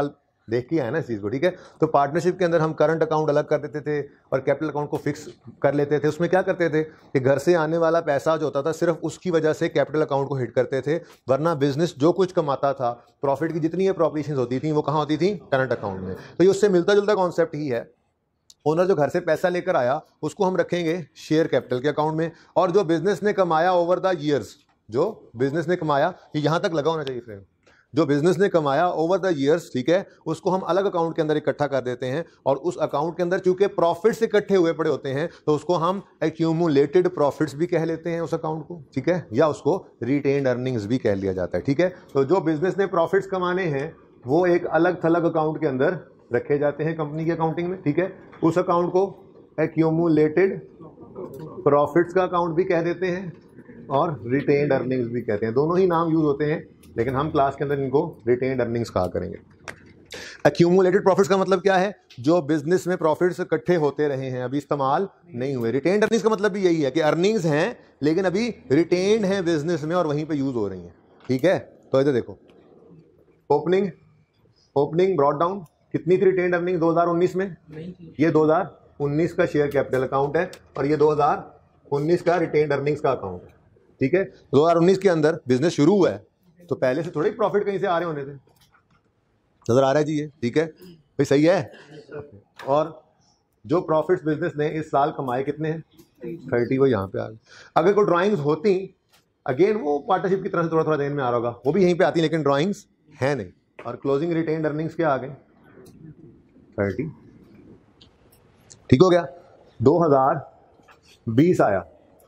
देख के आए ना इस चीज़ को, ठीक है। तो पार्टनरशिप के अंदर हम करंट अकाउंट अलग कर देते थे और कैपिटल अकाउंट को फिक्स कर लेते थे। उसमें क्या करते थे कि घर से आने वाला पैसा जो होता था सिर्फ उसकी वजह से कैपिटल अकाउंट को हिट करते थे, वरना बिजनेस जो कुछ कमाता था, प्रॉफिट की जितनी अप्रोप्रिएशंस होती थी वो कहाँ होती थी, करंट अकाउंट में। तो ये उससे मिलता जुलता कॉन्सेप्ट ही है। ओनर जो घर से पैसा लेकर आया उसको हम रखेंगे शेयर कैपिटल के अकाउंट में, और जो बिजनेस ने कमाया ओवर द ईयर्स, जो बिजनेस ने कमाया, ये यहाँ तक लगा होना चाहिए फ्रेंड, जो बिजनेस ने कमाया ओवर द ईयर्स, ठीक है, उसको हम अलग अकाउंट के अंदर इकट्ठा कर देते हैं। और उस अकाउंट के अंदर चूंकि प्रॉफिट्स इकट्ठे हुए पड़े होते हैं तो उसको हम एक्यूमुलेटेड प्रॉफिट्स भी कह लेते हैं उस अकाउंट को, ठीक है, या उसको रिटेन्ड अर्निंग्स भी कह लिया जाता है, ठीक है। तो जो बिजनेस ने प्रॉफिट्स कमाने हैं वो एक अलग थलग अकाउंट के अंदर रखे जाते हैं कंपनी की अकाउंटिंग में, ठीक है। उस अकाउंट को एक्यूमुलेटेड प्रॉफिट्स का अकाउंट भी कह देते हैं और रिटेन्ड अर्निंग्स भी कहते हैं। दोनों ही नाम यूज होते हैं, लेकिन हम क्लास के अंदर इनको रिटेन्ड अर्निंग्स कहा करेंगे। एक्यूमुलेटेड प्रॉफिट्स का मतलब क्या है, जो बिजनेस में प्रॉफिट्स इकट्ठे होते रहे हैं, अभी इस्तेमाल नहीं हुए। रिटेन्ड अर्निंग्स का मतलब भी यही है कि अर्निंग्स हैं लेकिन अभी रिटेन्ड हैं बिजनेस में और वहीं पे यूज हो रही हैं, ठीक है। तो इधर देखो, ओपनिंग ओपनिंग ब्रॉट डाउन कितनी थी रिटेन्ड अर्निंग दो हज़ार उन्नीस में, ये दो हज़ार उन्नीस का शेयर कैपिटल अकाउंट है और ये दो हज़ार उन्नीस का रिटेन्ड अर्निंग्स का अकाउंट है, ठीक है। दो हज़ार उन्नीस के अंदर बिजनेस शुरू हुआ है तो पहले से थोड़े ही प्रॉफिट कहीं से आ रहे होने थे, नजर आ रहा है जी ये, ठीक है भाई, सही है। और जो प्रॉफिट्स बिजनेस ने इस साल कमाए कितने हैं, थर्टी, वो यहाँ पे आ गए। अगर कोई ड्राइंग्स होती, अगेन वो पार्टनरशिप की तरह से थोड़ा थोड़ा देन में आ रहा होगा, वो भी यहीं पे आती, लेकिन ड्राइंग्स है नहीं। और क्लोजिंग रिटेन्ड अर्निंग्स क्या आ गए, थर्टी, ठीक हो गया। दो हज़ार बीस आया,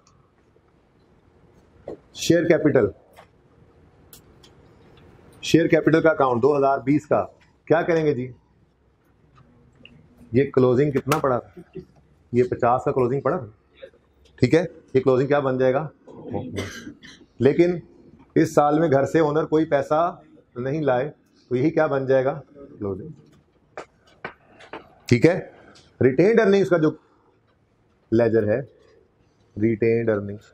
शेयर कैपिटल शेयर कैपिटल का अकाउंट दो हज़ार बीस का क्या करेंगे जी, ये क्लोजिंग कितना पड़ा था, ये पचास का क्लोजिंग पड़ा था, ठीक है। ये क्लोजिंग क्या बन जाएगा, लेकिन इस साल में घर से ओनर कोई पैसा नहीं लाए तो यही क्या बन जाएगा, क्लोजिंग, ठीक है। रिटेन्ड अर्निंग्स का जो लेजर है, रिटेन्ड अर्निंग्स,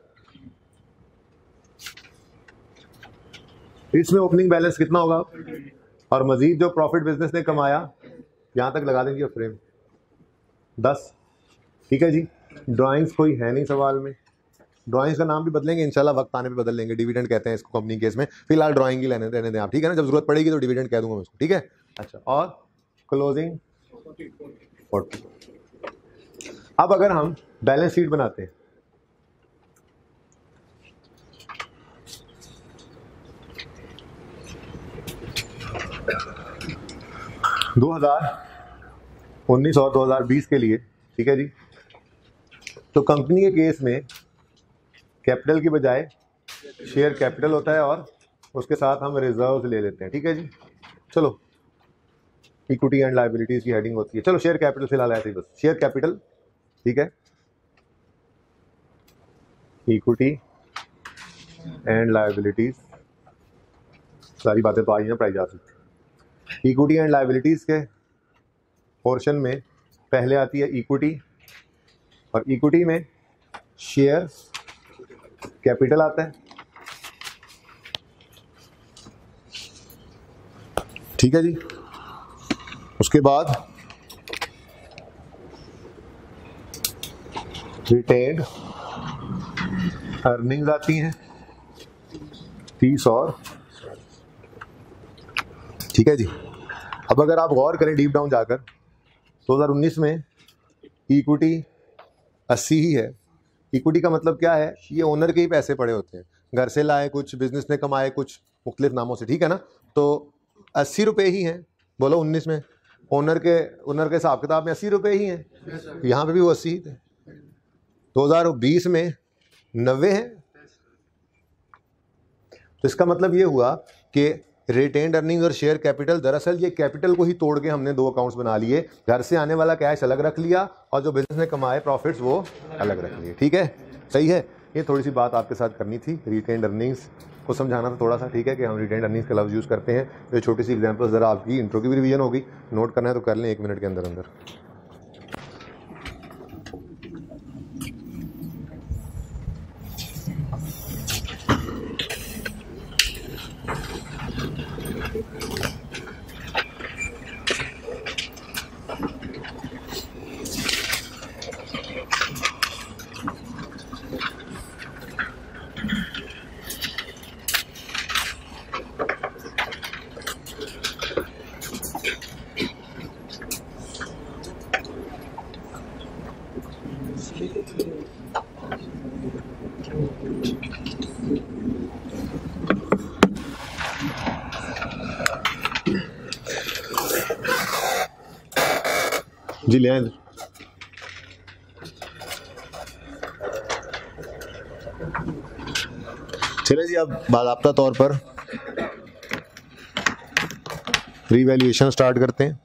इसमें ओपनिंग बैलेंस कितना होगा और मजीद जो प्रॉफिट बिजनेस ने कमाया, यहां तक लगा देंगे फ्रेम दस, ठीक है जी। ड्राइंग्स कोई है नहीं सवाल में, ड्राइंग्स का नाम भी बदलेंगे इंशाल्लाह, वक्त आने पे बदल लेंगे, डिविडेंड कहते हैं इसको कंपनी केस में, फिलहाल ड्राइंग ही लेने रहने दें आप, ठीक है ना, जब जरूरत पड़ेगी तो डिविडेंड कह दूंगा मैं उसको, ठीक है। अच्छा, और क्लोजिंग फोर्टी। अब अगर हम बैलेंस शीट बनाते हैं, दो हज़ार उन्नीस और दो हज़ार बीस के लिए, ठीक है जी, तो कंपनी के केस में कैपिटल की बजाय शेयर कैपिटल होता है और उसके साथ हम रिजर्व्स ले लेते हैं, ठीक है जी। चलो, इक्विटी एंड लायबिलिटीज की हेडिंग होती है, चलो शेयर कैपिटल फिलहाल ऐसे ही बस, शेयर कैपिटल, ठीक है, इक्विटी एंड लायबिलिटीज, सारी बातें तो आई ना पढ़ाई जा सकती। इक्विटी एंड लायबिलिटीज के पोर्शन में पहले आती है इक्विटी, और इक्विटी में शेयर कैपिटल आता है, ठीक है जी। उसके बाद रिटेन्ड अर्निंग्स आती हैं तीस और, ठीक है जी। अब अगर आप गौर करें डीप डाउन जाकर, दो हज़ार उन्नीस में इक्विटी अस्सी ही है। इक्विटी का मतलब क्या है, ये ओनर के ही पैसे पड़े होते हैं, घर से लाए कुछ, बिजनेस ने कमाए कुछ मुख्तलिफ नामों से, ठीक है ना। तो अस्सी रुपये ही हैं, बोलो उन्नीस में ओनर के ओनर के हिसाब किताब में अस्सी रुपये ही हैं, यहाँ पे भी वो अस्सी ही थे। दो हज़ार बीस में नब्बे हैं, तो इसका मतलब ये हुआ कि रिटेन्ड अर्निंग्स और शेयर कैपिटल, दरअसल ये कैपिटल को ही तोड़ के हमने दो अकाउंट्स बना लिए, घर से आने वाला कैश अलग रख लिया और जो बिजनेस ने कमाए प्रॉफिट्स वो अलग रख लिए, ठीक है, सही है। ये थोड़ी सी बात आपके साथ करनी थी, रिटेन्ड अर्निंग्स को समझाना था थोड़ा सा, ठीक है, कि हम रिटेन्ड अर्निंग्स का लफ्ज़ यूज़ करते हैं। तो ये छोटी सी एग्जांपल ज़रा आपकी इंट्रो की भी रिवीजन होगी, नोट करना है तो कर लें एक मिनट के अंदर अंदर। जी ले आए। चले जी, अब बाकायदा तौर पर रीवैल्यूएशन स्टार्ट करते हैं।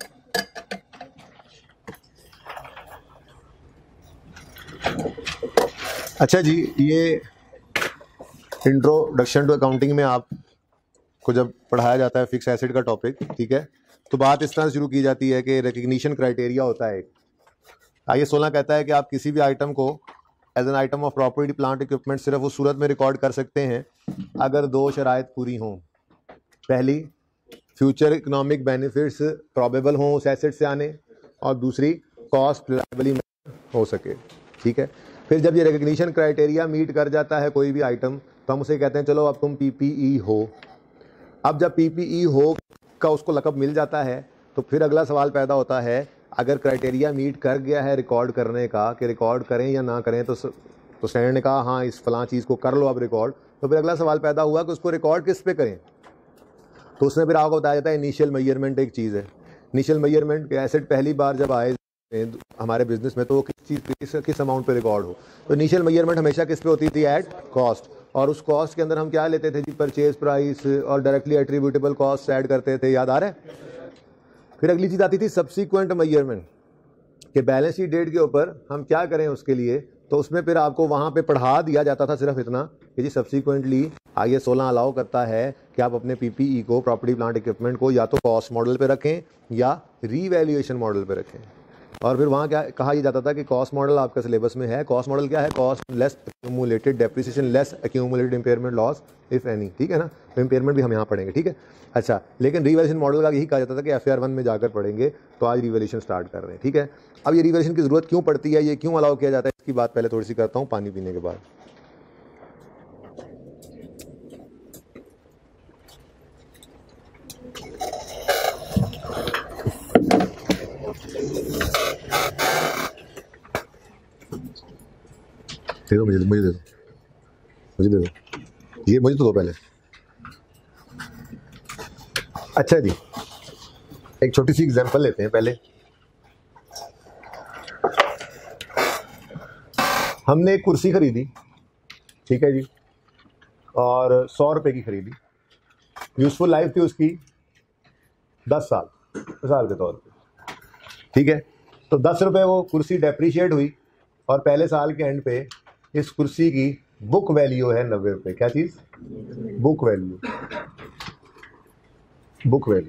अच्छा जी, ये इंट्रोडक्शन टू अकाउंटिंग में आपको जब पढ़ाया जाता है फिक्स एसेट का टॉपिक, ठीक है, तो बात इस तरह से शुरू की जाती है कि रिकग्निशन क्राइटेरिया होता है। आई एस सोलह कहता है कि आप किसी भी आइटम को as an item of property plant equipment सिर्फ उस सूरत में रिकॉर्ड कर सकते हैं अगर दो शराइत पूरी हों। पहली, फ्यूचर इकोनॉमिक बेनिफिट्स प्रॉबेबल हों उस एसेट से आने, और दूसरी, कॉस्ट रिलायबली हो सके, ठीक है। फिर जब ये रिकग्निशन क्राइटेरिया मीट कर जाता है कोई भी आइटम, तो हम उसे कहते हैं चलो अब तुम पीपीई हो। अब जब पीपीई हो का उसको लक़ब मिल जाता है, तो फिर अगला सवाल पैदा होता है, अगर क्राइटेरिया मीट कर गया है रिकॉर्ड करने का कि रिकॉर्ड करें या ना करें, तो तो स्टैंडर्ड ने कहा हाँ इस फलां चीज़ को कर लो अब रिकॉर्ड, तो फिर अगला सवाल पैदा हुआ कि उसको रिकॉर्ड किस पे करें। तो उसने फिर आपको बताया जाता है इनिशियल मेजरमेंट एक चीज़ है। इनिशियल मेजरमेंट के एसेट पहली बार जब आए हमारे बिजनेस में, तो वो किस चीज़ किस किस अमाउंट पे रिकॉर्ड हो। तो इनिशियल मेजरमेंट हमेशा किस पे होती थी, एट कॉस्ट। और उस कॉस्ट के अंदर हम क्या लेते थे जी, परचेज प्राइस और डायरेक्टली एट्रीब्यूटेबल कॉस्ट ऐड करते थे, याद आ रहा है। फिर अगली चीज़ आती थी सब्सीक्वेंट मेजरमेंट, कि बैलेंस शीट डेट के ऊपर हम क्या करें उसके लिए। तो उसमें फिर आपको वहाँ पे पढ़ा दिया जाता था सिर्फ इतना कि जी सब्सीक्वेंटली आई एस सोलह अलाउ करता है कि आप अपने पीपीई को, प्रॉपर्टी प्लांट इक्विपमेंट को, या तो कॉस्ट मॉडल पे रखें या रीवैल्यूएशन मॉडल पे रखें। और फिर वहाँ क्या कहा यह जाता था कि कॉस्ट मॉडल आपका सिलेबस में है। कॉस्ट मॉडल क्या है, cost less accumulated depreciation less accumulated impairment loss if any, ठीक है ना। तो इंपेयरमेंट भी हम यहाँ पढ़ेंगे, ठीक है। अच्छा, लेकिन रिवैल्यूएशन मॉडल का यही कहा जाता था कि एफ ए आर वन में जाकर पढ़ेंगे। तो आज रिवैल्यूएशन स्टार्ट कर रहे हैं, ठीक है। अब ये रिवैल्यूएशन की जरूरत क्यों पड़ती है, ये क्यों अलाउ किया जाता है, इसकी बात पहले थोड़ी सी करता हूँ पानी पीने के बाद। दे दो मुझे, मुझे दे दो, मुझे दे दो, ये मुझे तो दो पहले। अच्छा जी, एक छोटी सी एग्जांपल लेते हैं पहले। हमने एक कुर्सी खरीदी, ठीक है जी, और सौ रुपए की खरीदी। यूजफुल लाइफ थी उसकी दस साल, मिसाल के तौर पे, ठीक है। तो दस रुपए वो कुर्सी डेप्रिशिएट हुई, और पहले साल के एंड पे इस कुर्सी की बुक वैल्यू है नब्बे रुपए। क्या चीज, बुक वैल्यू, बुक वैल्यू,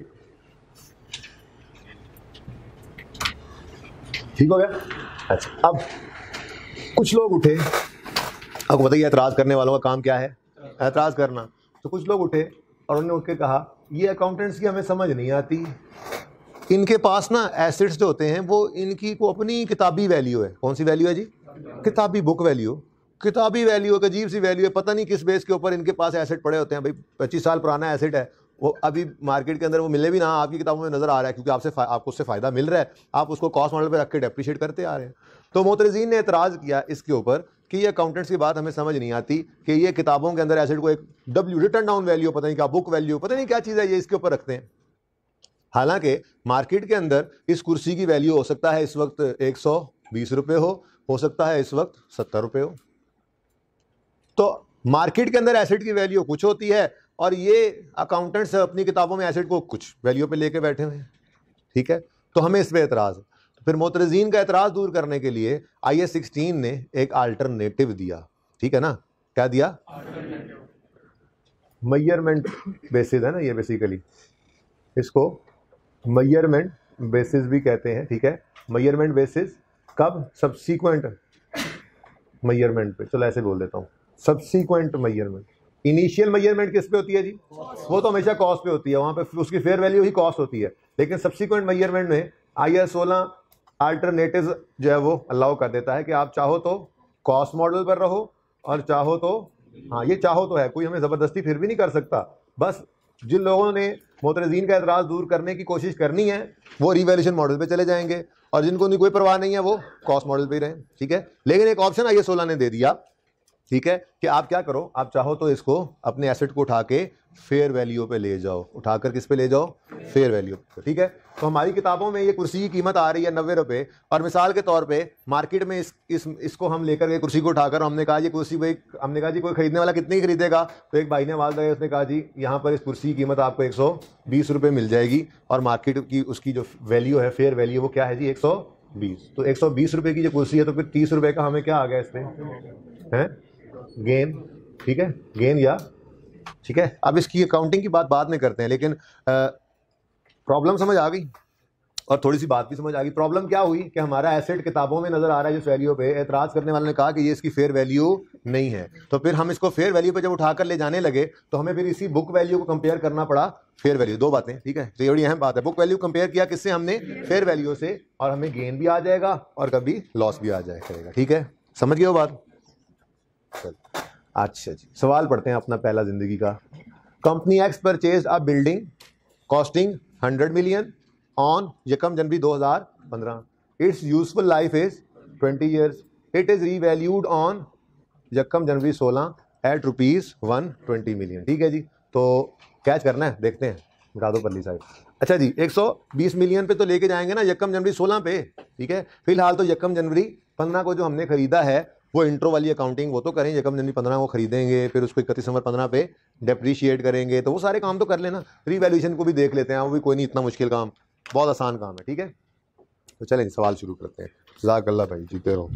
ठीक हो गया। अच्छा, अब कुछ लोग उठे, आपको बताइए एतराज करने वालों का काम क्या है, एतराज करना। तो कुछ लोग उठे और उन्होंने उठ के कहा ये अकाउंटेंट्स की हमें समझ नहीं आती, इनके पास ना एसेट्स जो होते हैं वो इनकी को अपनी किताबी वैल्यू है। कौन सी वैल्यू है जी, किताबी बुक वैल्यू। किताबी वैल्यू एक अजीब सी वैल्यू है, पता नहीं किस बेस के ऊपर इनके पास एसेट पड़े होते हैं। भाई पच्चीस साल पुराना एसेट है, वो अभी मार्केट के अंदर वो मिले भी ना, आपकी किताबों में नजर आ रहा है क्योंकि आपसे आपको उससे फायदा मिल रहा है, आप उसको कॉस्ट मॉडल पे रख के डेप्रिशिएट करते आ रहे हैं। तो मोतरजीन ने एतराज़ किया इसके ऊपर कि ये अकाउंटेंट्स की बात हमें समझ नहीं आती कि ये किताबों के अंदर एसेट को एक डब्ल्यू रिटर्न डाउन वैल्यू, पता नहीं क्या बुक वैल्यू, पता नहीं क्या चीज़ है, ये इसके ऊपर रखते हैं। हालांकि मार्केट के अंदर इस कुर्सी की वैल्यू हो सकता है इस वक्त एक सौ बीस रुपये हो हो सकता है इस वक्त सत्तर रुपये हो। तो मार्केट के अंदर एसेट की वैल्यू कुछ होती है, और ये अकाउंटेंट्स अपनी किताबों में एसेट को कुछ वैल्यू पे लेके बैठे हुए हैं, ठीक है। तो हमें इस पर एतराज़ है। फिर मोतरजीन का एतराज़ दूर करने के लिए आई एस सिक्सटीन ने एक अल्टरनेटिव दिया, ठीक है ना। क्या दिया, मेजरमेंट बेसिस है ना ये, बेसिकली इसको मेजरमेंट बेसिस भी कहते हैं, ठीक है। मेजरमेंट बेसिस कब, सब्सीक्वेंट मेजरमेंट पे, चलो ऐसे बोल देता हूँ, सब्सीक्वेंट मेजरमेंट। इनिशियल मेजरमेंट किस पे होती है जी, वो तो हमेशा कॉस्ट पे होती है, वहाँ पे उसकी फेयर वैल्यू ही कॉस्ट होती है। लेकिन सब्सीक्वेंट मेजरमेंट में आई एस सोलह अल्टरनेटिव जो है वो अलाउ कर देता है कि आप चाहो तो कॉस्ट मॉडल पर रहो, और चाहो तो, हाँ ये चाहो तो है, कोई हमें ज़बरदस्ती फिर भी नहीं कर सकता। बस जिन लोगों ने मोतरजीन का एतराज़ दूर करने की कोशिश करनी है वो रिवैल्यूएशन मॉडल पे चले जाएंगे, और जिनको नहीं कोई परवाह नहीं है वो कॉस्ट मॉडल पे ही रहें, ठीक है। लेकिन एक ऑप्शन आई एस सोलह ने दे दिया ठीक है, कि आप क्या करो, आप चाहो तो इसको अपने एसेट को उठा के फेयर वैल्यू पे ले जाओ, उठाकर किस पे ले जाओ, फेयर वैल्यू पे, ठीक है। तो हमारी किताबों में ये कुर्सी की कीमत आ रही है नब्बे रुपये, और मिसाल के तौर पे मार्केट में इस, इस इसको हम लेकर गए कुर्सी को उठाकर, हमने कहा ये कुर्सी भाई, हमने कहा जी कोई खरीदने वाला कितनी खरीदेगा, तो एक भाई ने आवाज़ लगाई, उसने कहा जी यहाँ पर इस कुर्सी की कीमत आपको एक सौ बीस रुपये मिल जाएगी, और मार्केट की उसकी जो वैल्यू है, फेयर वैल्यू, वो क्या है जी, एक सौ बीस। तो एक सौ बीस रुपये की जो कुर्सी है, तो फिर तीस रुपये का हमें क्या आ गया इसमें, है गेन, ठीक है, गेन या, ठीक है। अब इसकी अकाउंटिंग की बात बाद में करते हैं, लेकिन प्रॉब्लम समझ आ गई और थोड़ी सी बात भी समझ आ गई। प्रॉब्लम क्या हुई कि हमारा एसेट किताबों में नजर आ रहा है जिस वैल्यू पे, एतराज़ करने वाले ने कहा कि ये इसकी फेयर वैल्यू नहीं है, तो फिर हम इसको फेयर वैल्यू पे जब उठाकर ले जाने लगे तो हमें फिर इसी बुक वैल्यू को कंपेयर करना पड़ा फेयर वैल्यू। दो बातें, ठीक है, तो ये बड़ी अहम बात है। बुक वैल्यू कंपेयर किया किससे, हमने फेयर वैल्यू से, और हमें गेन भी आ जाएगा और कभी लॉस भी आ जाया करेगा, ठीक है, समझ गए वो बात। चल अच्छा जी, सवाल पढ़ते हैं अपना पहला जिंदगी का। Company X purchase a building costing hundred million on यकम जनवरी दो हज़ार पंद्रह। Its useful life is twenty years. It is revalued on यकम जनवरी सोलह at rupees one twenty million, ठीक है जी। तो कैच करना है, देखते हैं, बता दो परली साइड। अच्छा जी, एक सौ बीस मिलियन पे तो लेके जाएंगे ना यकम जनवरी सोलह पे, ठीक है। फिलहाल तो यकम जनवरी पंद्रह को जो हमने खरीदा है वो इंट्रो वाली अकाउंटिंग वो तो करें, यकम जनवरी पंद्रह को खरीदेंगे, फिर उसको इकतीस नवंबर पंद्रह पे डेप्रीशिएट करेंगे, तो वो सारे काम तो कर लेना। रीवैल्यूएशन को भी देख लेते हैं, वो भी कोई नहीं इतना मुश्किल काम, बहुत आसान काम है, ठीक है। तो चलें सवाल शुरू करते हैं। जज़ाकल्लाह भाई, जीते रहो।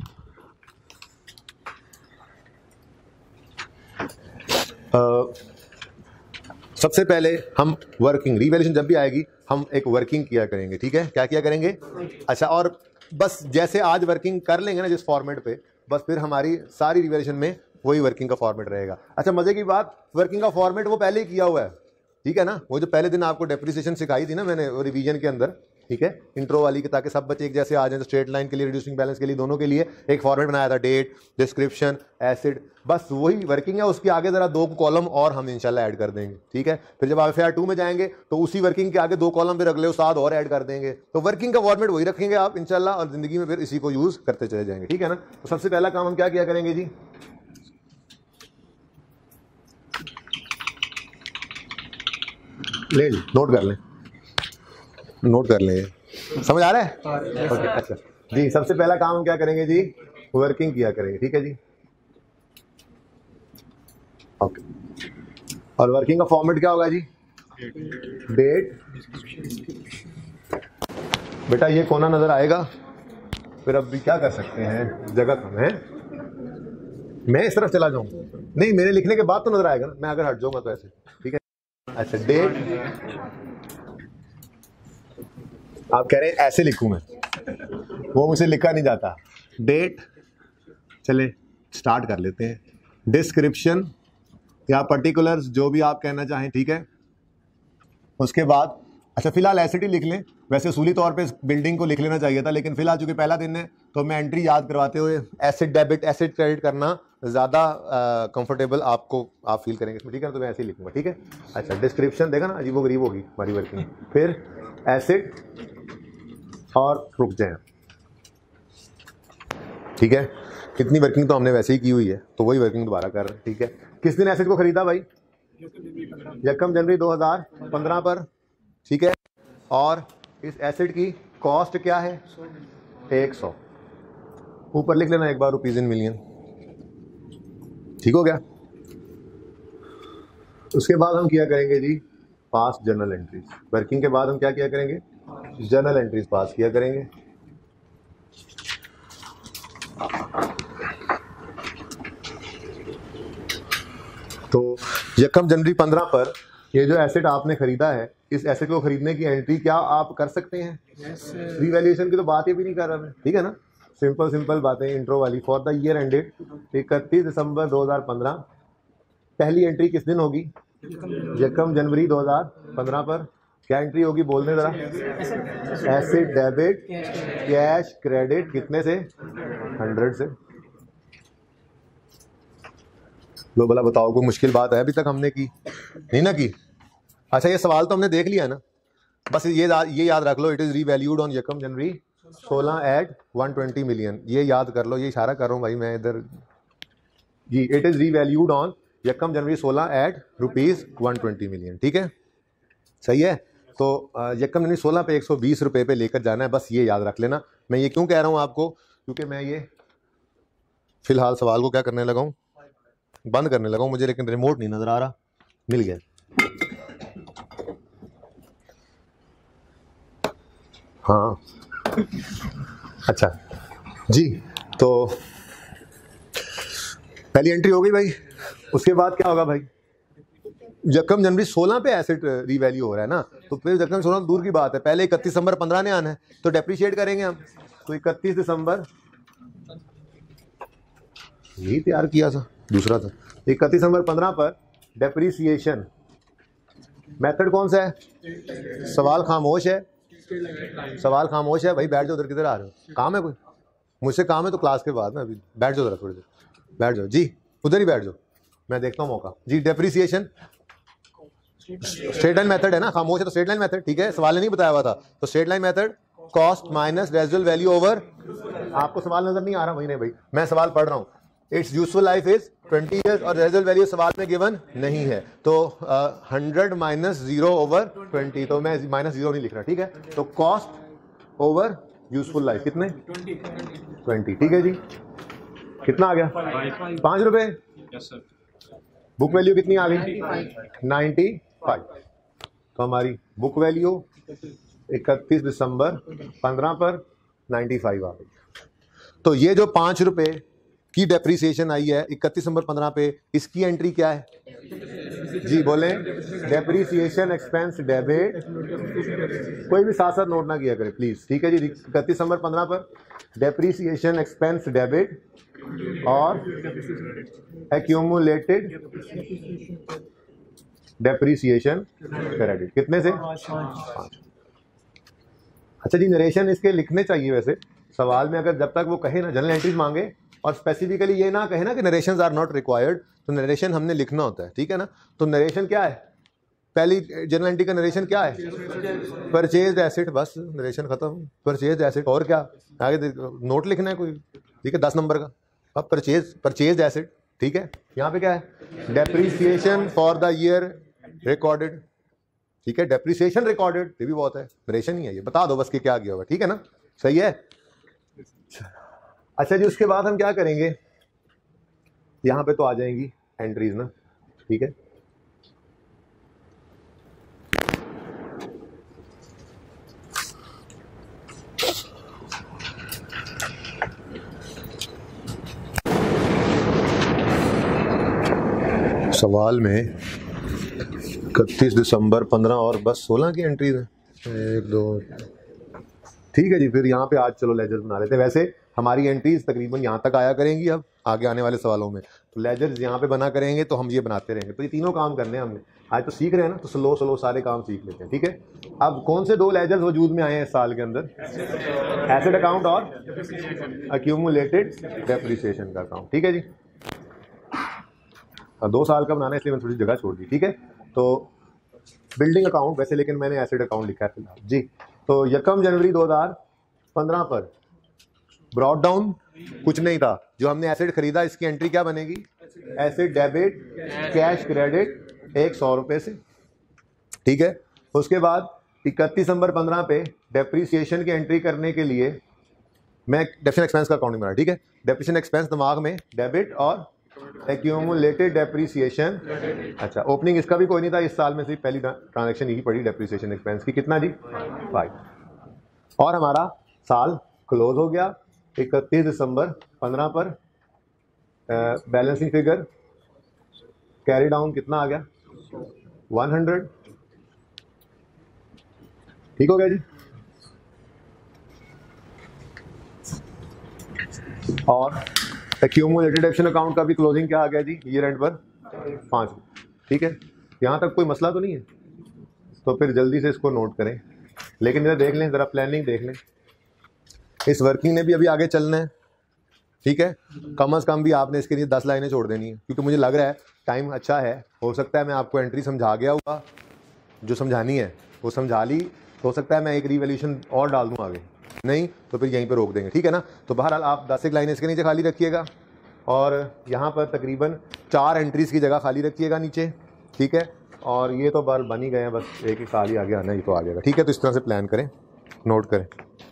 uh, सबसे पहले हम वर्किंग, रीवैल्यूएशन जब भी आएगी हम एक वर्किंग किया करेंगे, ठीक है। क्या किया करेंगे, अच्छा, और बस जैसे आज वर्किंग कर लेंगे ना जिस फॉर्मेट पे, बस फिर हमारी सारी रिवैल्यूएशन में वही वर्किंग का फॉर्मेट रहेगा। अच्छा, मजे की बात, वर्किंग का फॉर्मेट वो पहले ही किया हुआ है, ठीक है ना। वो जो पहले दिन आपको डेप्रिसिएशन सिखाई थी ना मैंने, वो रिवीजन के अंदर, ठीक है, इंट्रो वाली की, ताकि सब बच्चे एक जैसे आ जाएं। तो स्ट्रेट लाइन के लिए, रिड्यूसिंग बैलेंस के लिए, दोनों के लिए एक फॉर्मेट बनाया था, डेट, डिस्क्रिप्शन, एसिड, बस वही वर्किंग है। उसके आगे जरा दो कॉलम और हम इंशाल्लाह ऐड कर देंगे, ठीक है। फिर जब आप एफ आई आर टू में जाएंगे तो उसी वर्किंग के आगे दो कॉलम फिर अगले साथ और ऐड कर देंगे। तो वर्किंग का फॉर्मेट वही रखेंगे आप इंशाल्लाह, और जिंदगी में फिर इसी को यूज करते चले जाएंगे, ठीक है ना। तो सबसे पहला काम हम क्या किया करेंगे जी, ले नोट कर लें, नोट कर लें, समझ आ रहा है, ओके। अच्छा जी, सबसे पहला काम हम क्या करेंगे जी, वर्किंग किया करेंगे, ठीक है जी, ओके। और वर्किंग का फॉर्मेट क्या होगा जी, डेट, बेटा ये कोना नजर आएगा, फिर अब भी क्या कर सकते हैं, जगह कम है, मैं इस तरफ चला जाऊंगा, नहीं मेरे लिखने के बाद तो नजर आएगा ना, मैं अगर हट जाऊंगा तो ऐसे, ठीक है। अच्छा, डेट, आप कह रहे हैं ऐसे लिखूं मैं, वो मुझे लिखा नहीं जाता। डेट, चले स्टार्ट कर लेते हैं। डिस्क्रिप्शन या पर्टिकुलर्स, जो भी आप कहना चाहें, ठीक है। उसके बाद अच्छा, फिलहाल एसिड ही लिख लें, वैसे उसूली तौर पे बिल्डिंग को लिख लेना चाहिए था, लेकिन फिलहाल चूंकि पहला दिन है तो मैं एंट्री याद करवाते हुए एसिड डेबिट, एसिड क्रेडिट करना ज़्यादा कंफर्टेबल आपको आप फील करेंगे, ठीक है, तो मैं ऐसे ही लिखूंगा, ठीक है। अच्छा, डिस्क्रिप्शन देखा ना, अजीबो गरीब होगी हमारी वर्किंग। फिर एसिड, और रुक जाए, ठीक है, कितनी वर्किंग तो हमने वैसे ही की हुई है, तो वही वर्किंग दोबारा कर रहे हैं, ठीक है। किस दिन एसिड को खरीदा भाई, यकम जनवरी दो हज़ार पंद्रह पर, ठीक है। और इस एसिड की कॉस्ट क्या है, एक सौ, ऊपर लिख लेना एक बार रुपीज इन मिलियन, ठीक हो गया। उसके बाद हम किया करेंगे जी पास जर्नल एंट्रीज, वर्किंग के बाद हम क्या किया करेंगे, जर्नल एंट्रीज पास किया करेंगे। तो यकम जनवरी पंद्रह पर ये जो एसेट आपने खरीदा है, इस एसेट को खरीदने की एंट्री क्या आप कर सकते हैं, रीवैल्यूएशन की तो बात ही भी नहीं कर रहा मैं, ठीक है ना, सिंपल सिंपल बातें इंट्रो वाली। फॉर द ईयर एंडेड इकतीस दिसंबर दो हज़ार पंद्रह, पहली एंट्री किस दिन होगी, यकम जनवरी दो हज़ार पंद्रह पर। क्या एंट्री होगी, बोलने जरा, एसेट डेबिट कैश क्रेडिट, कितने से, हंड्रेड से। लो भला बताओ, कोई मुश्किल बात है अभी तक हमने की नहीं ना की। अच्छा, ये सवाल तो हमने देख लिया ना, बस ये ये याद रख लो, इट इज रीवैल्यूड ऑन यकम जनवरी सोलह एट वन ट्वेंटी मिलियन, ये याद कर लो, ये इशारा कर रहा हूँ भाई मैं इधर, जी इट इज़ रीवैल्यूड ऑन यकम जनवरी सोलह at rupees one twenty million. ठीक है, सही है। तो यकम जनवरी सोलह पे एक सौ बीस रुपये पे लेकर जाना है, बस ये याद रख लेना। मैं ये क्यों कह रहा हूँ आपको, क्योंकि मैं ये फिलहाल सवाल को क्या करने लगा हूँ, बंद करने लगा हूँ मुझे, लेकिन रिमोट नहीं नज़र आ रहा, मिल गया। हाँ अच्छा जी, तो पहली एंट्री हो गई भाई। उसके बाद क्या होगा भाई, यकम जनवरी सोलह पे एसेट रीवैल्यू हो रहा है ना, तो फिर यकम सोलह दूर की बात है, पहले इकतीस दिसंबर पंद्रह ने आना है, तो डेप्रीशिएट करेंगे हम। तो इकतीस दिसंबर यही तैयार किया था, दूसरा था। इकतीस दिसंबर पंद्रह पर डेप्रीसिएशन मेथड कौन सा है, सवाल खामोश है, सवाल खामोश है भाई, बैठ जाओ उधर, किधर आ रहे हो, काम है कोई, मुझसे काम है तो क्लास के बाद में, अभी बैठ जाओ जरा थोड़ी देर, बैठ जाओ जी, उधर ही बैठ जाओ, मैं देखता हूँ मौका जी। डेप्रीसिएशन स्ट्रेट लाइन मेथड है ना, खामोश है तो स्ट्रेट लाइन मेथड, ठीक है, सवाल ने नहीं बताया हुआ था, तो straight line method cost minus residual value over, आपको सवाल नजर नहीं आ रहा, वही नहीं भाई, मैं सवाल पढ़ रहा हूँ। Its useful life is twenty years और रेजिडुअल वैल्यू सवाल में गिवन नहीं है, तो hundred minus zero over twenty, तो मैं माइनस जीरो नहीं लिख रहा, ठीक है। तो कॉस्ट ओवर यूजफुल लाइफ कितने, ट्वेंटी, ठीक है जी। कितना आ गया, पाँच रुपए। बुक वैल्यू कितनी आ गई, नाइन्टी फाइव। तो हमारी बुक वैल्यू इकतीस दिसंबर पंद्रह पर नाइन्टी फाइव आ गई। तो ये जो पाँच रुपए की डेप्रीसिएशन आई है इकतीस दिसंबर पंद्रह पे, इसकी एंट्री क्या है जी, बोले डेप्रीसिएशन एक्सपेंस डेबिट, कोई भी साथ साथ नोट ना किया करे प्लीज, ठीक है जी। इकतीस दिसंबर पंद्रह पर डेप्रीसिएशन एक्सपेंस डेबिट और एक्यूमुलेटेड डेप्रीसिएशन क्रेडिट, कितने से, पाँच। अच्छा जी, नरेशन इसके लिखने चाहिए वैसे सवाल में, अगर जब तक वो कहे ना जनरल एंट्रीज मांगे और स्पेसिफिकली ये ना कहे ना कि नरेशंस आर नॉट रिक्वायर्ड, तो नरेशन हमने लिखना होता है, ठीक है ना। तो नरेशन क्या है, पहली जनरल एंट्री का नरेशन क्या है, परचेज एसेट, बस नरेशन खत्म, परचेज एसेट, और क्या आगे नोट लिखना है कोई, ठीक है, दस नंबर का। अब परचेज परचेज एसेट, ठीक है। यहाँ पे क्या है, depreciation for the year recorded, ठीक है, डेप्रीसिएशन रिकॉर्डेड, ये भी बहुत है, नरेशन ही है ये, बता दो बस कि क्या गया होगा, ठीक है ना, सही है। अच्छा जी, उसके बाद हम क्या करेंगे, यहाँ पे तो आ जाएंगी एंट्रीज ना, ठीक है। सवाल में इकतीस दिसंबर पंद्रह और बस सोलह की एंट्रीज है, एक दो, ठीक है जी। फिर यहाँ पे आज चलो लेजर्स बना लेते हैं। वैसे हमारी एंट्रीज तकरीबन यहाँ तक आया करेंगी अब आगे आने वाले सवालों में, तो लेजर्स यहाँ पे बना करेंगे, तो हम ये बनाते रहेंगे। तो ये तीनों काम करने हैं हमने, आज तो सीख रहे हैं ना, तो स्लो स्लो सारे काम सीख लेते हैं, ठीक है। अब कौन से दो लेजर्स वजूद में आए हैं इस साल के अंदर, एसेट अकाउंट और एक्यूमुलेटेड डेप्रीसिएशन का अकाउंट, ठीक है जी। दो साल का बनाना है इसलिए मैंने थोड़ी जगह छोड़ दी, ठीक है। तो बिल्डिंग अकाउंट वैसे, लेकिन मैंने एसेट अकाउंट लिखा है फिलहाल जी। तो यकम जनवरी दो हज़ार पंद्रह पर ब्रॉड डाउन कुछ नहीं था, जो हमने एसेट खरीदा इसकी एंट्री क्या बनेगी, एसेट डेबिट कैश क्रेडिट एक सौ रुपये से, ठीक है। उसके बाद इकतीस दिसंबर पंद्रह पे डेप्रीसिएशन की एंट्री करने के लिए मैं डेप्रीसिएशन एक्सपेंस का अकाउंटिंग बना, ठीक है। डेप्रीसिएशन एक्सपेंस दिमाग में, डेबिट और एक्यूमुलेटेड डेप्रीसिएशन, अच्छा ओपनिंग इसका भी कोई नहीं था इस साल में, सिर्फ पहली ट्रांजैक्शन यही पड़ी डेप्रीसिएशन एक्सपेंस की, कितना जी, फाइव। और हमारा साल क्लोज हो गया इकतीस दिसंबर पंद्रह पर। बैलेंसिंग फिगर कैरी डाउन कितना आ गया, वन हंड्रेड, ठीक हो गया जी। और एक्यूमुलेटेड एक्शन अकाउंट का भी क्लोजिंग क्या आ गया जी, ईयर एंड पर पाँच, ठीक है। यहाँ तक कोई मसला तो नहीं है, तो फिर जल्दी से इसको नोट करें, लेकिन जरा देख लें, ज़रा प्लानिंग देख लें, इस वर्किंग ने भी अभी आगे चलना है, ठीक है। कम अज़ कम भी आपने इसके लिए दस लाइनें छोड़ देनी है, क्योंकि मुझे लग रहा है टाइम अच्छा है, हो सकता है मैं आपको एंट्री समझा गया होगा, जो समझानी है वो समझा ली, हो सकता है मैं एक रिवैल्यूएशन और डाल दूँ आगे, नहीं तो फिर यहीं पे रोक देंगे, ठीक है ना। तो बहरहाल आप दस एक लाइनें इसके नीचे खाली रखिएगा, और यहाँ पर तकरीबन चार एंट्रीज़ की जगह खाली रखिएगा नीचे, ठीक है। और ये तो बाल बन ही गए हैं, बस एक ही खाली आगे आना, ये तो आ जाएगा, ठीक है। तो इस तरह से प्लान करें, नोट करें।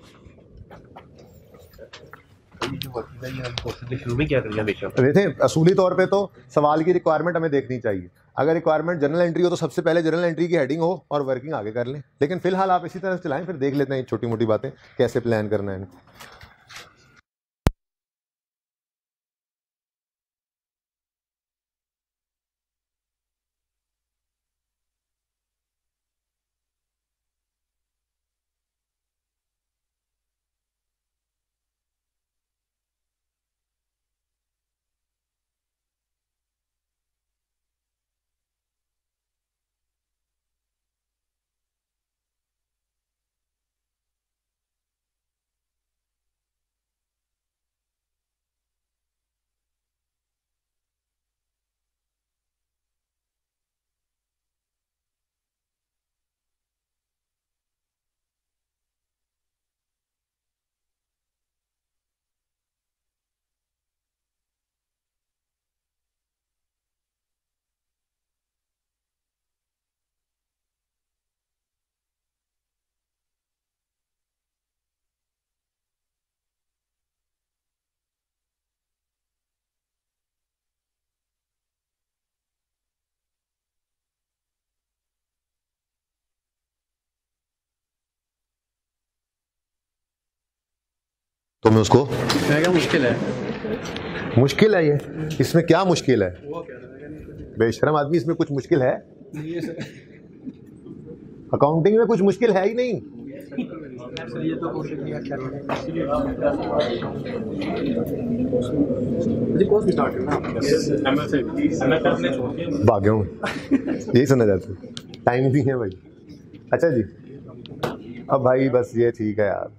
देखें, असूली तौर पे तो सवाल की रिक्वायरमेंट हमें देखनी चाहिए। अगर रिक्वायरमेंट जनरल एंट्री हो तो सबसे पहले जनरल एंट्री की हेडिंग हो और वर्किंग आगे कर लें, लेकिन फिलहाल आप इसी तरह से चलाएं, फिर देख लेते हैं छोटी मोटी बातें कैसे प्लान करना है। तो मैं उसको क्या मुश्किल है, मुश्किल है ये, इसमें क्या मुश्किल है? बेशरम आदमी, इसमें कुछ मुश्किल है? अकाउंटिंग में कुछ मुश्किल है ही नहीं। ये तो भाग्यों यही सुना जाता है, टाइम भी है भाई। अच्छा जी, अब भाई बस ये ठीक है यार,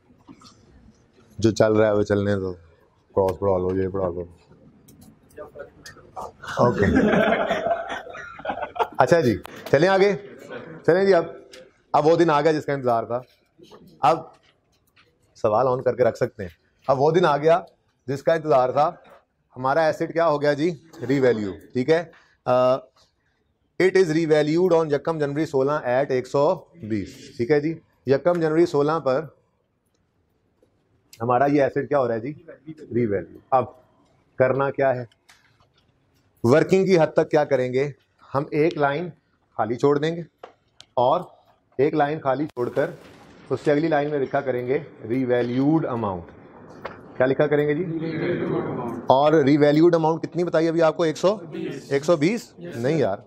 जो चल रहा है वो चलने दो, क्रॉस पढ़ा लो, ये पढ़ा लो, ओके। अच्छा जी, चलें आगे, चलें जी। अब अब वो दिन आ गया जिसका इंतजार था। अब सवाल ऑन करके रख सकते हैं। अब वो दिन आ गया जिसका इंतजार था। हमारा एसेट क्या हो गया जी? रीवैल्यू, ठीक है। इट इज रीवैल्यूड ऑन यकम जनवरी सोलह एट एक सौ बीस, ठीक है जी। यकम जनवरी सोलह पर हमारा ये एसेट क्या हो रहा है जी? रीवैल्यू। अब करना क्या है? वर्किंग की हद तक क्या करेंगे? हम एक लाइन खाली छोड़ देंगे और एक लाइन खाली छोड़कर उससे अगली लाइन में लिखा करेंगे रीवैल्यूड अमाउंट। क्या लिखा करेंगे जी? और रीवैल्यूड अमाउंट कितनी बताइए अभी आपको? एक सौ एक सौ बीस नहीं यार,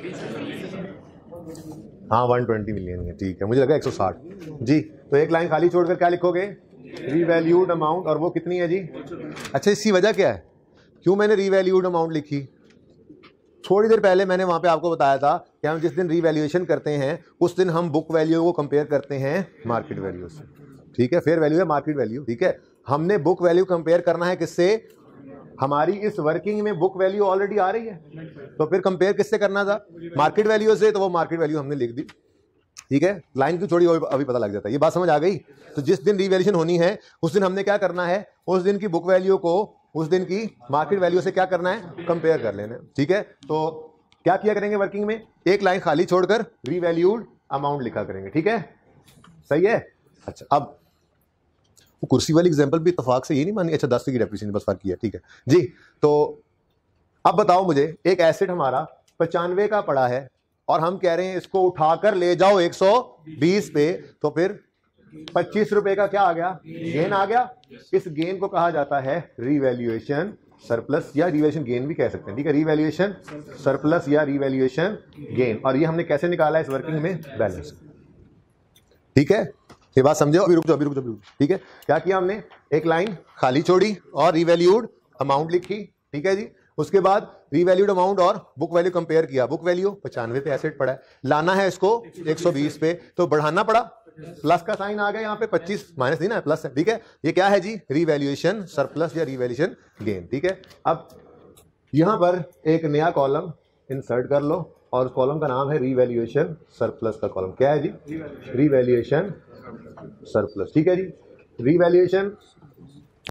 हाँ वन ट्वेंटी मिलियन है, ठीक है। मुझे लगा एक सौ साठ जी। तो एक लाइन खाली छोड़कर क्या लिखोगे? Revalued amount. और वो कितनी है जी? अच्छा, इसकी वजह क्या है, क्यों मैंने रीवैल्यूड अमाउंट लिखी? थोड़ी देर पहले मैंने वहां पे आपको बताया था कि हम जिस दिन रीवैल्यूएशन करते हैं उस दिन हम बुक वैल्यू को कंपेयर करते हैं मार्केट वैल्यू से, ठीक है। फेयर वैल्यू है मार्केट वैल्यू, ठीक है। हमने बुक वैल्यू कंपेयर करना है किससे? हमारी इस वर्किंग में बुक वैल्यू ऑलरेडी आ रही है, तो फिर कंपेयर किससे करना था? मार्केट वैल्यू से। तो वो मार्केट वैल्यू हमने लिख दी, ठीक है। लाइन की छोड़ी अभी पता लग जाता है, ये बात समझ आ गई। तो जिस दिन रीवैल्यूएशन होनी है उस दिन हमने क्या करना है? उस दिन की बुक वैल्यू को उस दिन की मार्केट वैल्यू से क्या करना है? कंपेयर कर लेना, ठीक है। तो क्या किया करेंगे वर्किंग में? एक लाइन खाली छोड़कर रीवैल्यूड अमाउंट लिखा करेंगे, ठीक है। सही है। अच्छा, अब वो कुर्सी वाली एग्जांपल भी इत्तेफाक से ये नहीं मानी। अच्छा, दस की डेप्रिसिएशन बस फर्क किया, ठीक है जी। तो अब बताओ मुझे, एक एसेट हमारा पचानवे का पड़ा है और हम कह रहे हैं इसको उठाकर ले जाओ एक सौ बीस पे, तो फिर पच्चीस रुपए का क्या आ गया? गेन आ गया। इस गेन को कहा जाता है रीवैल्यूएशन सरप्लस, या रिवैल्यूएशन गेन भी कह सकते हैं, ठीक है। रीवैल्यूएशन सरप्लस या रीवैल्यूएशन गेन। और ये हमने कैसे निकाला है इस वर्किंग में? बैलेंस, ठीक है। ये बात समझो। अभी रुक जाओ, अभी रुक जाओ, ठीक है। क्या किया हमने? एक लाइन खाली छोड़ी और रीवैल्यूड अमाउंट लिखी, ठीक है जी। उसके बाद रीवैल्यूड अमाउंट और बुक वैल्यू कंपेयर किया। बुक वैल्यू पचानवे पे एसेट पड़ा है, लाना है इसको एक सौ बीस पे, तो बढ़ाना पड़ा, प्लस का साइन आ गया यहाँ पे, पच्चीस माइनस नहीं ना, प्लस है, ठीक है। ये क्या है जी? रीवैल्यूएशन सरप्लस या रीवैल्यूएशन गेन, ठीक है। अब यहाँ पर एक नया कॉलम इंसर्ट कर लो और उस कॉलम का नाम है रीवैल्यूएशन सरप्लस का कॉलम। क्या है जी? रीवैल्यूएशन सरप्लस, ठीक है जी। रीवैल्यूएशन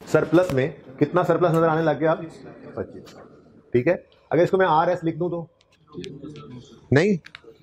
सरप्लस में कितना सरप्लस नजर आने लग गया अब? पच्चीस। ठीक है, अगर इसको मैं आर एस लिख दूं तो नहीं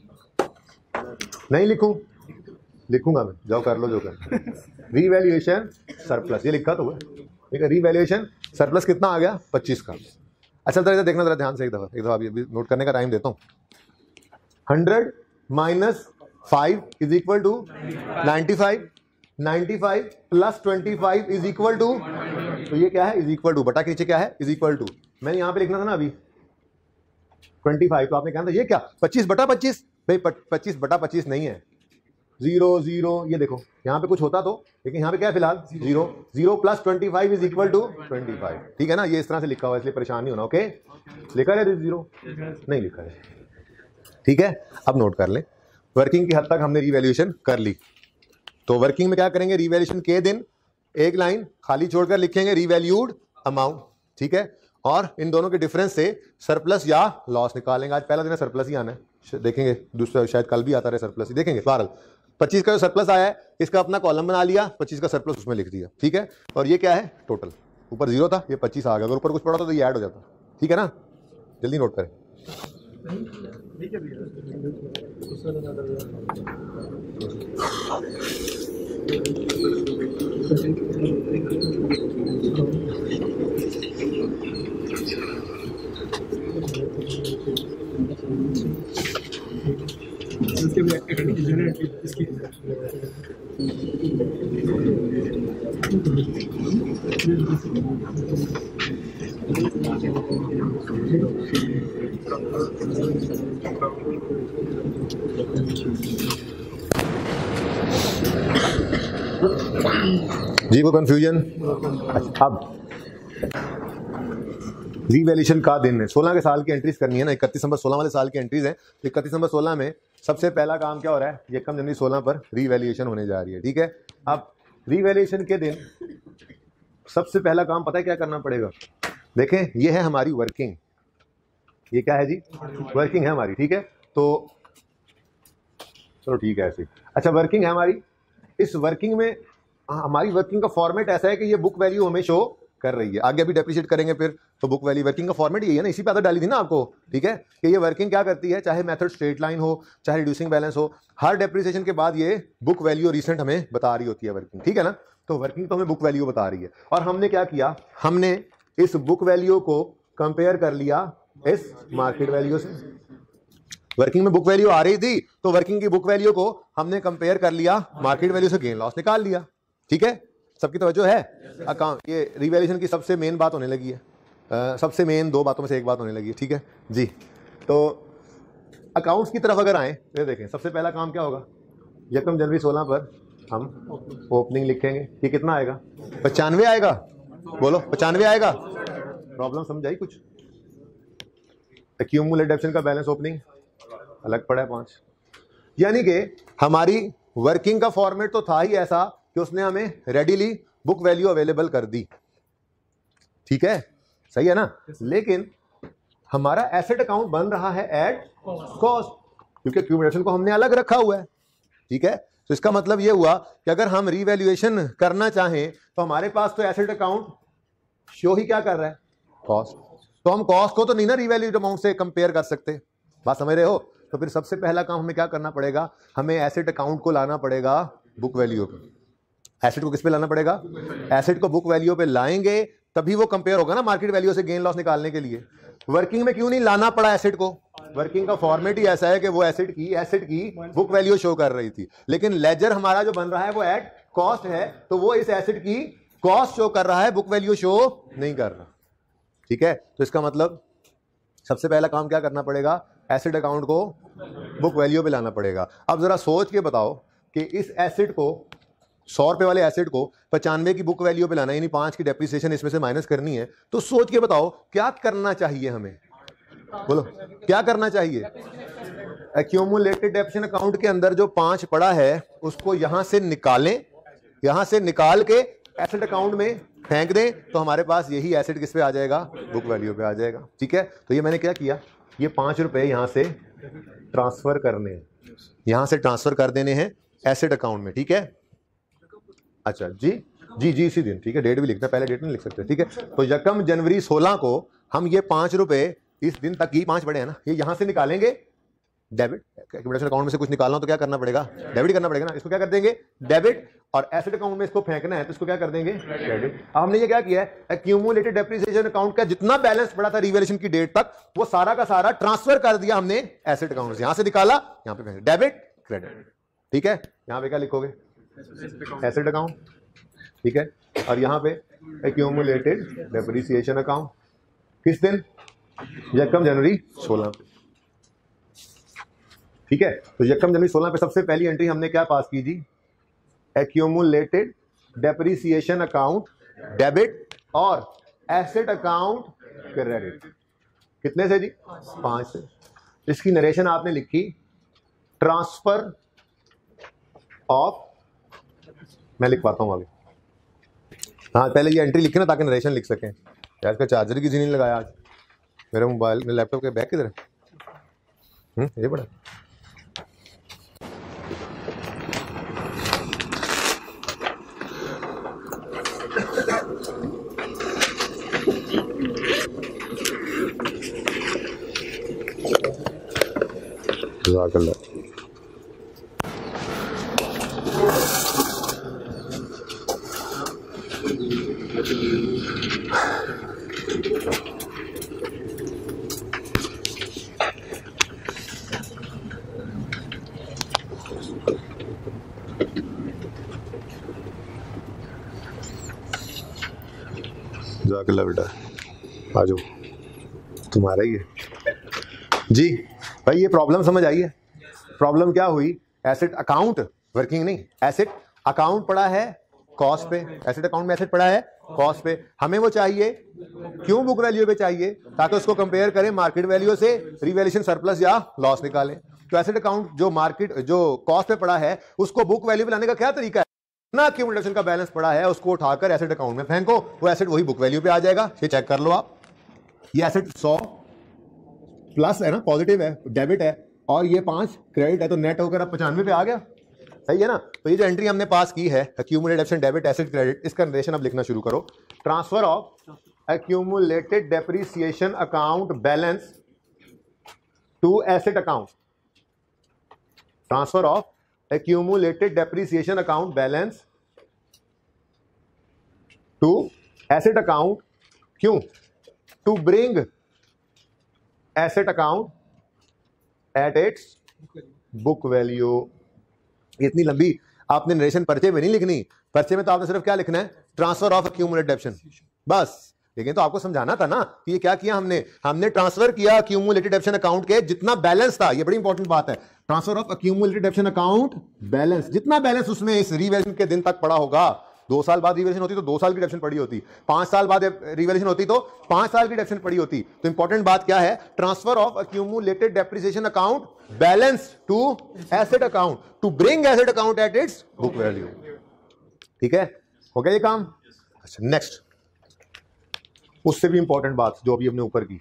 नहीं लिखूं, लिखूंगा मैं, जाओ कर लो जो कर। रीवैल्यूएशन सरप्लस ये लिखा तो है, ठीक है। रीवैल्यूएशन सरप्लस कितना आ गया? पच्चीस का। अच्छा जरा देखना जरा ध्यान से एक दफा, एक दफा अभी नोट करने का टाइम देता हूँ। Hundred minus five is equal to ninety five, ninety five plus twenty five is equal to, तो ये क्या है? इज इक्वल टू, बटा के नीचे क्या है? Is equal to. मैंने यहां पे लिखना था ना अभी ट्वेंटी फाइव, तो आपने कहना था ये क्या? पच्चीस बटा पच्चीस। भाई पच्चीस बटा पच्चीस नहीं है, जीरो जीरो, ये देखो यहाँ पे कुछ होता तो, लेकिन यहाँ पे क्या है फिलहाल? Zero. Zero plus twenty five is equal to twenty five, ठीक है ना। ये इस तरह से लिखा हुआ है, इसलिए परेशान नहीं होना। ओके, लिखा है जीरो? नहीं लिखा है, ठीक है। अब नोट कर ले, वर्किंग की हद तक हमने रिवैल्यूएशन कर ली। तो वर्किंग में क्या करेंगे? रिवैल्यूएशन के दिन एक लाइन खाली छोड़कर लिखेंगे रिवैल्यूड अमाउंट, ठीक है। और इन दोनों के डिफरेंस से सरप्लस या लॉस निकालेंगे। आज पहला दिन है, सरप्लस ही आना है, देखेंगे दूसरा शायद कल भी आता रहे सरप्लस ही, देखेंगे। बहरहाल पच्चीस का जो सरप्लस आया है इसका अपना कॉलम बना लिया, पच्चीस का सरप्लस उसमें लिख दिया, ठीक है। और ये क्या है? टोटल। ऊपर जीरो था, ये पच्चीस आ गया, अगर ऊपर कुछ पड़ा था तो ये ऐड हो जाता, ठीक है ना। जल्दी नोट करें। जी को कंफ्यूजन? अब रिवैल्यूएशन का दिन है, सोलह के साल की एंट्रीज करनी है ना, इकतीस नंबर सोलह वाले साल की एंट्रीज हैं। इकतीस नंबर सोलह में सबसे पहला काम क्या हो रहा है? यकम जनवरी सोलह पर रिवैल्यूएशन होने जा रही है, ठीक है। अब रिवैल्यूएशन के दिन सबसे पहला काम पता है क्या करना पड़ेगा? देखें, ये है हमारी वर्किंग, ये क्या है जी? वर्किंग है हमारी, ठीक है। तो चलो ठीक है ऐसे। अच्छा, वर्किंग है हमारी, इस वर्किंग में हमारी वर्किंग का फॉर्मेट ऐसा है कि ये बुक वैल्यू हमें शो कर रही है। आगे अभी डेप्रिशिएट करेंगे फिर, तो बुक वैल्यू वर्किंग का फॉर्मेट यही है ना, इसी पे आदत डाली थी ना आपको, ठीक है। कि ये वर्किंग क्या करती है, चाहे मेथड स्ट्रेट लाइन हो, चाहे रिड्यूसिंग बैलेंस हो, हर डेप्रिसिएशन के बाद ये बुक वैल्यू रिसेंट हमें बता रही होती है वर्किंग, ठीक है ना। तो वर्किंग तो हमें बुक वैल्यू बता रही है, और हमने क्या किया? हमने इस बुक वैल्यू को कंपेयर कर लिया इस मार्केट वैल्यू से। वर्किंग में बुक वैल्यू आ रही थी, तो वर्किंग की बुक वैल्यू को हमने कंपेयर कर लिया मार्केट वैल्यू से, गेन लॉस निकाल लिया, ठीक है। सबकी तवज्जो है? अकाउंट ये रिवैल्यूएशन की सबसे मेन बात होने लगी है, आ, सबसे मेन दो बातों में से एक बात होने लगी है, ठीक है जी। तो अकाउंट्स की तरफ अगर आए तो देखें, सबसे पहला काम क्या होगा? यकम जनवरी सोलह पर हम ओपनिंग लिखेंगे। ये कितना आएगा? पचानवे आएगा, बोलो पचानवे आएगा। प्रॉब्लम समझाई कुछ? एक्यूमुलेटेड डेप्शन का बैलेंस ओपनिंग अलग पड़ा है पांच। यानी कि हमारी वर्किंग का फॉर्मेट तो था ही ऐसा कि उसने हमें रेडीली बुक वैल्यू अवेलेबल कर दी, ठीक है, सही है ना। लेकिन हमारा एसेट अकाउंट बन रहा है एट कॉस्ट, क्योंकि एक्यूमुलेशन को हमने अलग रखा हुआ है, ठीक है। तो इसका मतलब यह हुआ कि अगर हम रिवैल्यूएशन करना चाहें तो हमारे पास तो एसेट अकाउंट शो ही क्या कर रहा है? कॉस्ट। तो हम कॉस्ट को तो नहीं ना रिवैल्यूड अमाउंट से कंपेयर कर सकते, बात समझ रहे हो। तो फिर सबसे पहला काम हमें क्या करना पड़ेगा? हमें एसेट अकाउंट को लाना पड़ेगा बुक वैल्यू पे। एसेट को किस पे लाना पड़ेगा? एसेट को बुक वैल्यू पे लाएंगे तभी वो कंपेयर होगा ना मार्केट वैल्यू से गेन लॉस निकालने के लिए। वर्किंग में क्यों नहीं लाना पड़ा एसेट को? वर्किंग का फॉर्मेट ही ऐसा है कि वो एसेट की एसेट की बुक वैल्यू शो कर रही थी, लेकिन लेजर हमारा जो बन रहा है वो एट कॉस्ट है, तो वो इस एसेट की कॉस्ट शो कर रहा है, बुक वैल्यू शो नहीं कर रहा, ठीक है। तो इसका मतलब सबसे पहला काम क्या करना पड़ेगा? एसेट अकाउंट को बुक वैल्यू पे लाना पड़ेगा। अब जरा सोच के बताओ कि इस एसेट को, सौ रुपए वाले एसेट को पचानवे की बुक वैल्यू पे लाना, यानी पांच की डेप्रिसिएशन इसमें से माइनस करनी है, तो सोच के बताओ क्या करना चाहिए हमें? बोलो क्या करना चाहिए? एक्यूमुलेटेड डेप्शन अकाउंट के अंदर जो पांच पड़ा है उसको यहां से निकालें, यहां से निकाल के एसेट अकाउंट में फेंक दें, तो हमारे पास यही एसेट किस पे आ जाएगा? बुक वैल्यू पे आ जाएगा, ठीक है। तो ये मैंने क्या किया, ये पांच रुपए यहां से ट्रांसफर करने हैं, यहां से ट्रांसफर कर देने हैं एसेट अकाउंट में, ठीक है। अच्छा जी, जी जी इसी दिन, ठीक है, डेट भी लिखते हैं, पहले डेट नहीं लिख सकते, ठीक है। तो यकम जनवरी सोलह को हम ये पांच रुपए इस दिन तक, ये पांच बड़े हैं ना, ये यहां से निकालेंगे डेबिट, एक्यूमुलेशन अकाउंट में से कुछ निकालना हो तो क्या करना पड़ेगा, डेबिट करना पड़ेगा ना, इसको क्या कर देंगे डेबिट, और एसेट अकाउंट में इसको फेंकना है तो इसको क्या कर देंगे क्रेडिट। अब हमने ये क्या किया है, एक्यूमुलेटेड डेप्रिसिएशन अकाउंट का जितना बैलेंस पड़ा था रिवैल्यूएशन की डेट तक वो सारा का सारा ट्रांसफर कर दिया हमने एसेट अकाउंट से, यहां से निकाला यहां पे फेंक, डेबिट क्रेडिट, ठीक है। यहां पे क्या लिखोगे, एसेट अकाउंट, ठीक है, और यहां पे एक्यूमुलेटेड डेप्रिसिएशन अकाउंट किस दिन, यकम जनवरी सोलह पे, ठीक है। तो यकम जनवरी सोलह पे सबसे पहली एंट्री हमने क्या पास की जी, एक्यूमुलेटेड डेप्रिसिएशन अकाउंट डेबिट और एसेट अकाउंट क्रेडिट, कितने से जी, पांच से। इसकी नरेशन आपने लिखी ट्रांसफर ऑफ, मैं लिख पाता हूं आगे, हाँ पहले ये एंट्री लिखे ना ताकि नरेशन लिख सकें। यार इसका चार्जर किसी ने लगाया आज, मेरे मोबाइल में लैपटॉप के बैग किधर है, हम्म ये बड़ा जज़ाकल्लाह। जज़ाकल्लाह बेटा, आ जाओ, तुम्हारा ही है जी भाई। ये प्रॉब्लम समझ आई है, प्रॉब्लम क्या हुई, एसेट अकाउंट वर्किंग नहीं, एसेट अकाउंट पड़ा है कॉस्ट पे, एसेट अकाउंट में एसेट पड़ा है कॉस्ट पे, हमें वो चाहिए क्यों बुक वैल्यू पे चाहिए, ताकि उसको कंपेयर करें मार्केट वैल्यू से, रिवैल्यूएशन सरप्लस या लॉस निकालें। तो एसेट अकाउंट जो मार्केट जो कॉस्ट पे पड़ा है उसको बुक वैल्यू पे लाने का क्या तरीका है, ना एक्यूमुलेशन का बैलेंस पड़ा है उसको उठाकर एसेट अकाउंट में फेंको, वो एसेट वही बुक वैल्यू पे आ जाएगा। ये चेक कर लो आप, ये एसेट सौ प्लस है ना, पॉजिटिव है, डेबिट है, और ये पांच क्रेडिट है, तो नेट होकर अब पचानवे पे आ गया, सही है ना। तो ये जो एंट्री हमने पास की है accumulated asset debit asset credit, इसका नरेशन अब लिखना शुरू करो। Transfer of accumulated depreciation account balance to asset account, transfer of accumulated depreciation account balance to asset account, क्यों, to bring asset account at its book value. इतनी लंबी आपने narration पर्चे में नहीं लिखनी, पर्चे में तो आपने सिर्फ क्या लिखना है, ट्रांसफर ऑफ एक्यूमुलेटेड डेप्रिसिएशन बस। लेकिन तो आपको समझाना था ना कि ये क्या किया हमने, हमने ट्रांसफर किया एक्यूमुलेटेड डेप्रिसिएशन अकाउंट के जितना बैलेंस था, ये बड़ी इंपॉर्टेंट बात है, transfer of accumulated depreciation account balance, जितना बैलेंस उसमें इस रिवैल्यूएशन के दिन तक पड़ा होगा, दो साल बाद रिवैल्यूएशन होती तो दो साल की डेप्रिसिएशन पड़ी होती, पांच साल बाद रिवैल्यूएशन होती तो पांच साल की डेप्रिसिएशन पड़ी होती। तो इंपॉर्टेंट बात क्या है, transfer of accumulated depreciation account balance to asset account to bring asset account at its book value, ठीक है, हो गया ये काम। अच्छा नेक्स्ट, उससे भी इंपॉर्टेंट बात जो अभी हमने ऊपर की,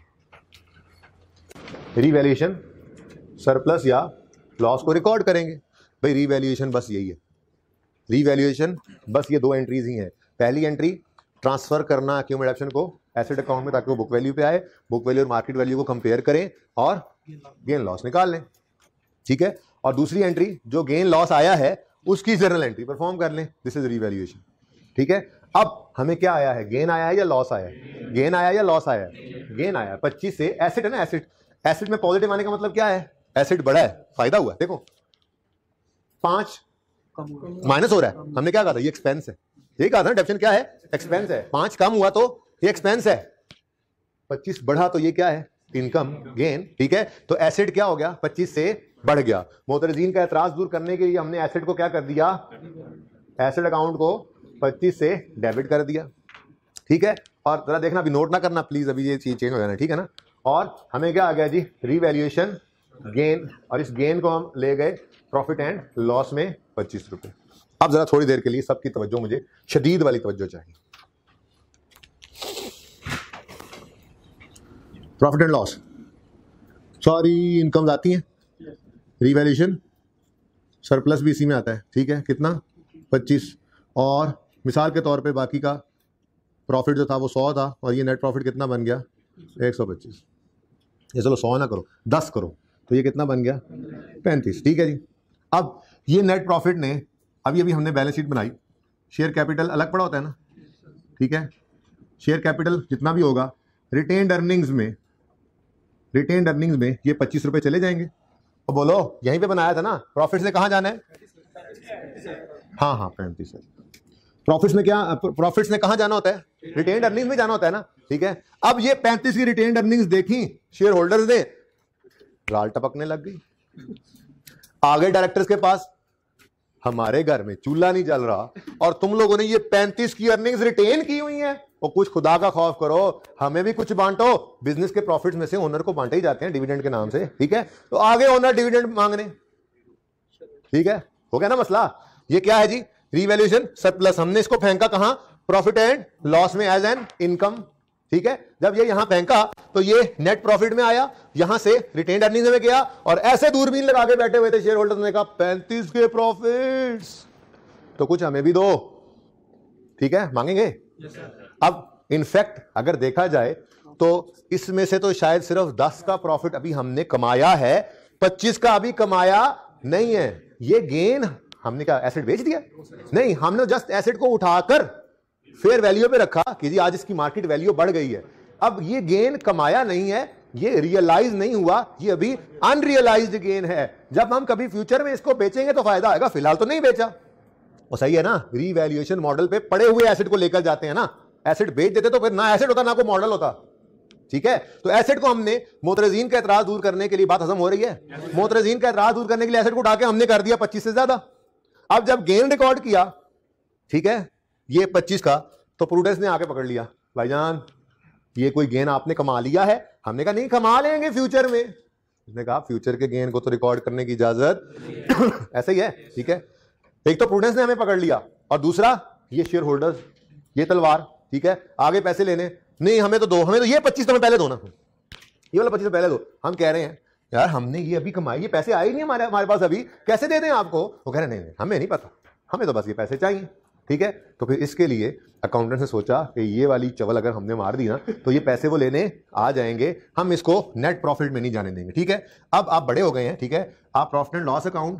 रिवैल्यूएशन सरप्लस या लॉस को रिकॉर्ड करेंगे। भाई रिवैल्यूएशन बस यही है, रिवैल्यूएशन बस ये दो एंट्रीज ही हैं। पहली एंट्री ट्रांसफर करना एक्यूमुलेटेड डेप्रिसिएशन को एसेट अकाउंट में ताकि वो बुक वैल्यू पे आए, बुक वैल्यू और मार्केट वैल्यू को कंपेयर करें और गेन लॉस निकाल लें, ठीक है। और दूसरी एंट्री जो गेन लॉस आया है उसकी जर्नल एंट्री परफॉर्म कर लें, दिस इज रिवैल्यूएशन, ठीक है। अब हमें क्या आया है, गेन आया है या लॉस आया है, गेन आया या लॉस आया है, गेन आया है पच्चीस से, एसेट है ना, एसेट एसेट में पॉजिटिव आने का मतलब क्या है, एसेट बढ़ा है, फायदा हुआ है। देखो पांच माइनस हो रहा है, हमने क्या कहा था, ये एक्सपेंस है, यही कहा था ना, डेप्रिसिएशन क्या है, एक्सपेंस है, पांच कम हुआ तो ये एक्सपेंस है, पच्चीस बढ़ा तो ये क्या है, इनकम गेन, ठीक है। तो एसेट क्या हो गया, पच्चीस से बढ़ गया। मोतरजीन का एतराज दूर करने के लिए हमने एसेट को क्या कर दिया, एसेट अकाउंट को पच्चीस से डेबिट कर दिया, ठीक है। और जरा देखना, अभी नोट ना करना प्लीज, अभी ये चीज चेंज हो जाना, ठीक है ना। और हमें क्या आ गया जी, रिवैल्यूएशन गेन, और इस गेन को हम ले गए प्रॉफिट एंड लॉस में पच्चीस रुपए। अब जरा थोड़ी देर के लिए सबकी तवज्जो, मुझे शदीद वाली तवज्जो चाहिए। प्रॉफिट एंड लॉस, सारी इनकम्स आती हैं, रिवैल्यूएशन सरप्लस भी इसी में आता है, ठीक है, कितना पच्चीस, और मिसाल के तौर पे बाकी का प्रॉफिट जो था वो सौ था और ये नेट प्रॉफिट कितना बन गया एक सौ पच्चीस। ये चलो सौ ना करो, दस करो, तो ये कितना बन गया पैंतीस। ठीक है जी। अब ये नेट प्रॉफिट ने अभी अभी हमने बैलेंस शीट बनाई, शेयर कैपिटल अलग पड़ा होता है ना, ठीक है। शेयर कैपिटल जितना भी होगा रिटेन्ड अर्निंग्स में, रिटेन्ड अर्निंग्स में ये पच्चीस रुपए चले जाएंगे। तो बोलो यहीं पे बनाया था ना, प्रॉफिट से कहाँ जाना है? हाँ हाँ पैंतीस है। प्रॉफिट्स में क्या, प्रॉफिट्स में कहाँ जाना होता है? रिटेन्ड अर्निंग्स में जाना होता है ना, ठीक है। अब ये पैंतीस की रिटेन्ड अर्निंग्स देखी शेयर होल्डर्स ने, राल टपकने लग गई। आगे डायरेक्टर्स के पास, हमारे घर में चूल्हा नहीं जल रहा और तुम लोगों ने ये पैंतीस की अर्निंग्स रिटेन की हुई हैं, और कुछ खुदा का खौफ करो, हमें भी कुछ बांटो। बिजनेस के प्रॉफिट्स में से ओनर को बांटे ही जाते हैं डिविडेंड के नाम से, ठीक है। तो आगे ओनर डिविडेंड मांगने, ठीक है, हो गया ना मसला। ये क्या है जी? Revaluation surplus. हमने इसको फेंका कहां? प्रॉफिट एंड लॉस में एज एन इनकम, ठीक है। जब ये यहां फेंका तो ये नेट प्रॉफिट में आया, यहां से रिटेन्ड अर्निंग्स में गया, और ऐसे दूरबीन लगा के बैठे हुए थे शेयर होल्डर्स ने कहा पैंतीस के प्रॉफिट्स, तो कुछ हमें भी दो, ठीक है, मांगेंगे। yes, अब इनफैक्ट अगर देखा जाए तो इसमें से तो शायद सिर्फ दस का प्रॉफिट अभी हमने कमाया है, पच्चीस का अभी कमाया नहीं है। ये गेन हमने क्या एसेट बेच दिया? नहीं, हमने जस्ट एसेट को उठाकर फेयर वैल्यू पे रखा कि जी आज इसकी मार्केट वैल्यू बढ़ गई है। अब ये गेन कमाया नहीं है, ये रियलाइज नहीं हुआ, ये अभी अनरियलाइज्ड गेन है। जब हम कभी फ्यूचर में इसको बेचेंगे तो फायदा आएगा, फिलहाल तो नहीं बेचा। वो सही है ना, रीवैल्यूएशन मॉडल पे पड़े हुए एसेट को लेकर जाते हैं ना। एसेट बेच देते तो फिर ना एसेट होता ना कोई मॉडल होता, ठीक है। तो एसेट को हमने मोतरजीन का एतराज दूर करने के लिए, बात हजम हो रही है, मोतरजीन का एतराज दूर करने के लिए एसेट को उठा के हमने कर दिया पच्चीस से ज्यादा। अब जब गेन रिकॉर्ड किया, ठीक है, ये पच्चीस का, तो प्रूडेंस ने आके पकड़ लिया, भाईजान ये कोई गेन आपने कमा लिया है। हमने कहा नहीं, कमा लेंगे फ्यूचर में। उसने कहा फ्यूचर के गेन को तो रिकॉर्ड करने की इजाजत ऐसे ही है, ठीक है। एक तो प्रूडेंस ने हमें पकड़ लिया, और दूसरा ये शेयर होल्डर्स, ये तलवार, ठीक है, आगे पैसे लेने, नहीं हमें तो दो, हमें तो ये पच्चीस तो हमें पहले दो ना, ये वाला पच्चीस पहले दो। हम कह रहे हैं यार हमने ये अभी कमाई, ये पैसे आए नहीं हमारे हमारे पास अभी, कैसे दे दें आपको? वो कह रहे नहीं नहीं हमें नहीं पता, हमें तो बस ये पैसे चाहिए, ठीक है। तो फिर इसके लिए अकाउंटेंट ने सोचा कि ये वाली चवल अगर हमने मार दी ना तो ये पैसे वो लेने आ जाएंगे, हम इसको नेट प्रॉफिट में नहीं जाने देंगे, ठीक है। अब आप बड़े हो गए हैं, ठीक है, आप प्रॉफिट एंड लॉस अकाउंट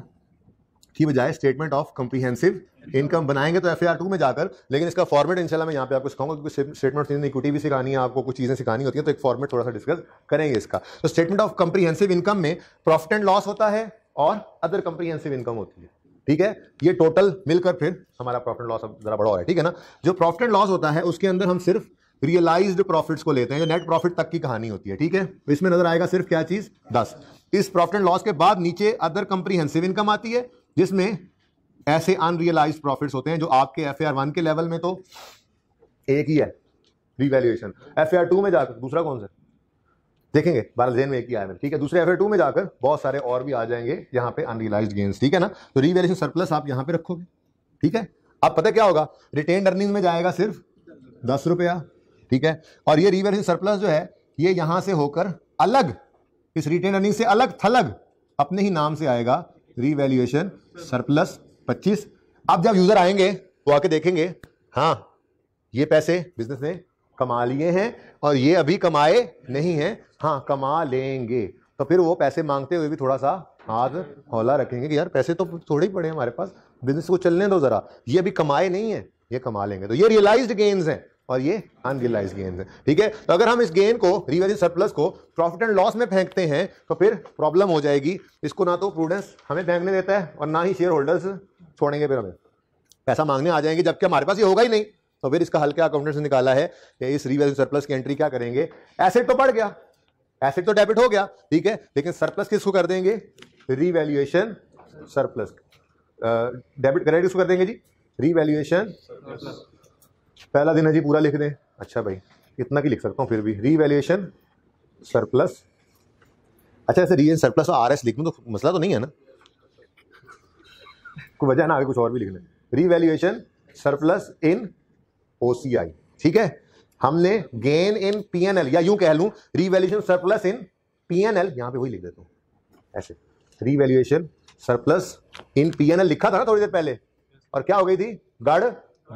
की बजाय स्टेटमेंट ऑफ कॉम्प्रिहेंसिव इनकम बनाएंगे तो एफ ए आर टू में जाकर। लेकिन इसका फॉर्मेट इंशाल्लाह मैं यहाँ पे आपको सिखाऊंगा, क्योंकि स्टेटमेंट इक्विटी भी सिखानी है आपको, कुछ चीज़ें सिखानी होती हैं, तो एक फॉर्मेट थोड़ा सा डिस्कस करेंगे इसका। तो स्टेटमेंट ऑफ कॉम्प्रिहेंसिव इनकम में प्रॉफिट एंड लॉस होता है और अदर कॉम्प्रिहेंसिव इनकम होती है, ठीक है। ये टोटल मिलकर फिर हमारा प्रॉफिट एंड लॉस जरा बड़ा हो रहा है, ठीक है ना। जो प्रॉफिट एंड लॉस होता है उसके अंदर हम सिर्फ रियलाइज्ड प्रॉफिट्स को लेते हैं, जो नेट प्रॉफिट तक की कहानी होती है, ठीक है। इसमें नजर आएगा सिर्फ क्या चीज, दस। इस प्रॉफिट एंड लॉस के बाद नीचे अदर कॉम्प्रिहेंसिव इनकम आती है, जिसमें ऐसे अनरियलाइज्ड प्रॉफिट्स होते हैं जो आपके एफ ए आर वन के लेवल में तो एक ही है revaluation, F A R two में जाकर दूसरा कौन सा देखेंगे, बारह जेन में एक ही आया है, ठीक है। दूसरे एफ ए आर टू में जाकर बहुत सारे और भी आ जाएंगे यहाँ पे अनरियलाइज्ड गेन्स, ठीक है ना। तो रिवैल्यूएशन सरप्लस आप यहाँ पे रखोगे, ठीक है। अब पता क्या होगा, रिटेन्ड अर्निंग में जाएगा सिर्फ दस रुपया, ठीक है। और ये रिवैल्यूएशन सरप्लस जो है ये यहां से होकर अलग, इस रिटेन्ड अर्निंग से अलग थलग अपने ही नाम से आएगा रिवैल्यूएशन सरप्लस पच्चीस। अब जब यूजर आएंगे वो आके देखेंगे हाँ ये पैसे बिजनेस ने कमा लिए हैं और ये अभी कमाए नहीं हैं, हाँ कमा लेंगे, तो फिर वो पैसे मांगते हुए भी थोड़ा सा हाथ हौला रखेंगे कि यार पैसे तो थोड़े ही पड़े हैं हमारे पास, बिजनेस को चलने दो जरा, ये अभी कमाए नहीं है, ये कमा लेंगे। तो ये रियलाइज्ड गेन्स हैं और ये अनरियलाइज्ड गेन्स हैं, ठीक है। तो अगर हम इस गेन को, रिवैल्यूएशन सरप्लस को प्रॉफिट एंड लॉस में फेंकते हैं तो फिर प्रॉब्लम हो जाएगी। इसको ना तो प्रूडेंस हमें फेंकने देता है और ना ही शेयर होल्डर्स छोड़ेंगे, फिर हमें पैसा मांगने आ जाएंगे, जबकि हमारे पास ये होगा ही नहीं। तो फिर इसका हल क्या अकाउंटेंट ने निकाला है कि इस रिवैल्यूएशन सरप्लस की एंट्री क्या करेंगे, एसेट तो बढ़ गया, एसेट तो डेबिट हो गया, ठीक है, लेकिन सरप्लस किसको कर देंगे, रिवैल्यूएशन सरप्लस। डेबिट क्रेडिट किसको कर देंगे जी, रिवैल्यूएशन। पहला दिन है जी, पूरा लिख दें, अच्छा भाई इतना की लिख सकता हूँ फिर भी, रिवैल्यूएशन सरप्लस। अच्छा ऐसे रिवैल्यूएशन सरप्लस और आरएस लिख दूं तो मसला तो नहीं है ना, कोई वजह ना आगे कुछ और भी लिखना। रिवैल्यूएशन सरप्लस इन ओसीआई, ठीक है। हमने गेन इन पीएनएल, या यूं कह लूं रिवैल्यूएशन सरप्लस इन पीएनएल, यहां पे वही लिख देता हूं ऐसे, रिवैल्यूएशन सरप्लस इन पीएनएल लिखा था ना थोड़ी देर पहले, और क्या हो गई थी, गड़ बड़,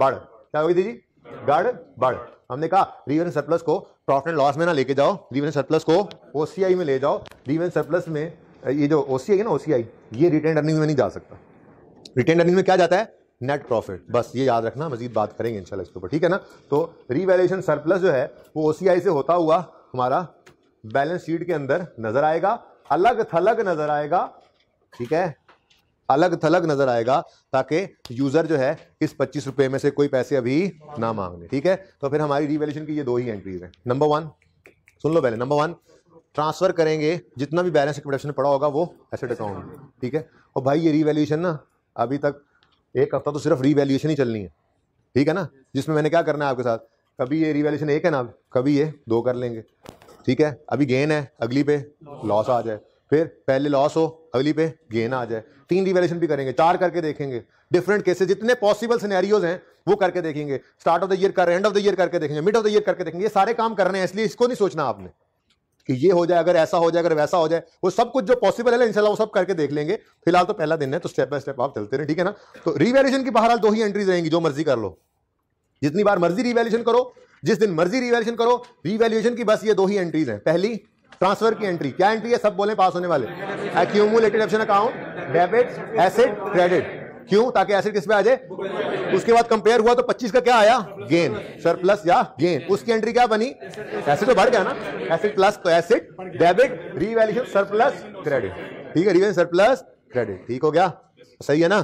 क्या हुई थी जी? गड़बड़। हमने कहा रीवेल्यूएशन सरप्लस को प्रॉफिट एंड लॉस में ना लेके जाओ, रीवेल्यूएशन सरप्लस को ओसीआई में ले जाओ। रीवेल्यूएशन सरप्लस में ये जो ओसीआई है ना, ओसीआई ये रिटेन अर्निंग में नहीं जा सकता। रिटेन अर्निंग में क्या जाता है? Net profit. बस ये याद रखना, मजीद बात करेंगे इंशाल्लाह इसके ऊपर, ठीक है ना। तो रीवैल्यूएशन सरप्लस जो है वो ओसीआई से होता हुआ हमारा बैलेंस शीट के अंदर नजर आएगा, अलग थलग नजर आएगा, ठीक है, अलग थलग नजर आएगा, ताकि यूजर जो है इस पच्चीस रुपए में से कोई पैसे अभी ना मांगने, ठीक है। तो फिर हमारी रीवैल्यूएशन की ये दो ही एंट्रीज हैं। नंबर वन सुन लो पहले, नंबर वन ट्रांसफर करेंगे जितना भी बैलेंस प्रोडक्शन पड़ा होगा वो एसेट अकाउंट में, ठीक है। और भाई ये रीवैल्यूएशन ना अभी तक एक हफ्ता तो सिर्फ रीवैल्यूएशन ही चलनी है, ठीक है ना, जिसमें मैंने क्या करना है आपके साथ, कभी ये रीवैल्यूएशन एक है ना, कभी ये दो कर लेंगे, ठीक है। अभी गेन है, अगली पे लॉस आ जाए, फिर पहले लॉस हो, अगली पे गेन आ जाए, तीन रीवैल्यूएशन भी करेंगे, चार करके देखेंगे, डिफरेंट केसेस जितने पॉसिबल सिनेरियोज हैं वो करके देखेंगे, स्टार्ट ऑफ द ईयर कर, एंड ऑफ द ईयर करके देखेंगे, मिड ऑफ द ईयर करके देखेंगे। ये सारे काम करने हैं, इसलिए इसको नहीं सोचना आपने कि ये हो जाए, अगर ऐसा हो जाए, अगर वैसा हो जाए, वो सब कुछ जो पॉसिबल है इंशाल्लाह वो सब करके देख लेंगे। फिलहाल तो पहला दिन है, तो स्टेप बाय स्टेप आप चलते रहे, ठीक है ना। तो रीवैल्यूएशन की बहरहाल दो ही एंट्रीज रहेंगी, जो मर्जी कर लो, जितनी बार मर्जी रीवैल्यूएशन करो, जिस दिन मर्जी रीवैल्यूएशन करो, रीवैल्यूएशन की बस ये दो ही एंट्रीज हैं। पहली ट्रांसफर की एंट्री, क्या एंट्री है, सब बोले पास होने वाले, accumulated option account, debit, asset, credit. क्यों? ताकि एसेट किस पे आ जाए, उसके बाद कंपेयर हुआ तो पच्चीस का क्या आया, गेन, सरप्लस या गेन, उसकी एंट्री क्या बनी, एसेट तो बढ़ गया ना, एसेट प्लस, तो asset, debit, revaluation, surplus, credit, ठीक है, रीवैल्यूएशन, सरप्लस, क्रेडिट, ठीक हो गया, सही है ना।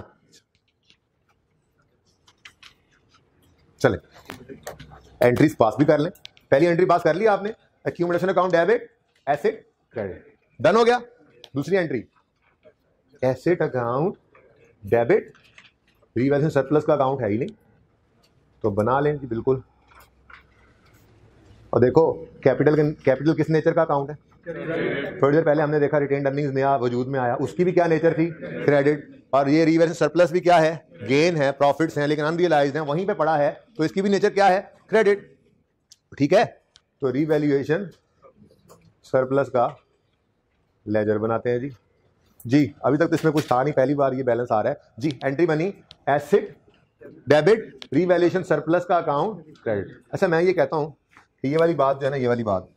चले एंट्रीज पास भी कर लें। पहली एंट्री पास कर ली आपने, accumulation account, debit, asset, credit, done हो गया। दूसरी entry asset account, debit, revaluation surplus का अकाउंट है ही नहीं, तो बना लें जी बिल्कुल। और देखो कैपिटल कैपिटल किस नेचर का अकाउंट है, थोड़ी देर पहले हमने देखा रिटेन्ड अर्निंग्स नया वजूद में आया, उसकी भी क्या नेचर थी, क्रेडिट। और ये रीवैल्यूएशन सरप्लस भी क्या है, गेन है, प्रॉफिट्स हैं लेकिन अनरियलाइज्ड हैं, वहीं पे पड़ा है, तो इसकी भी नेचर क्या है, क्रेडिट, ठीक है। तो रीवैल्यूएशन सरप्लस का लेजर बनाते हैं जी। जी अभी तक तो इसमें कुछ था नहीं, पहली बार ये बैलेंस आ रहा है जी। एंट्री बनी एसेट, डेबिट, रीवैल्यूएशन सरप्लस का अकाउंट, क्रेडिट। अच्छा मैं ये कहता हूं कि ये वाली बात जो है ना, ये वाली बात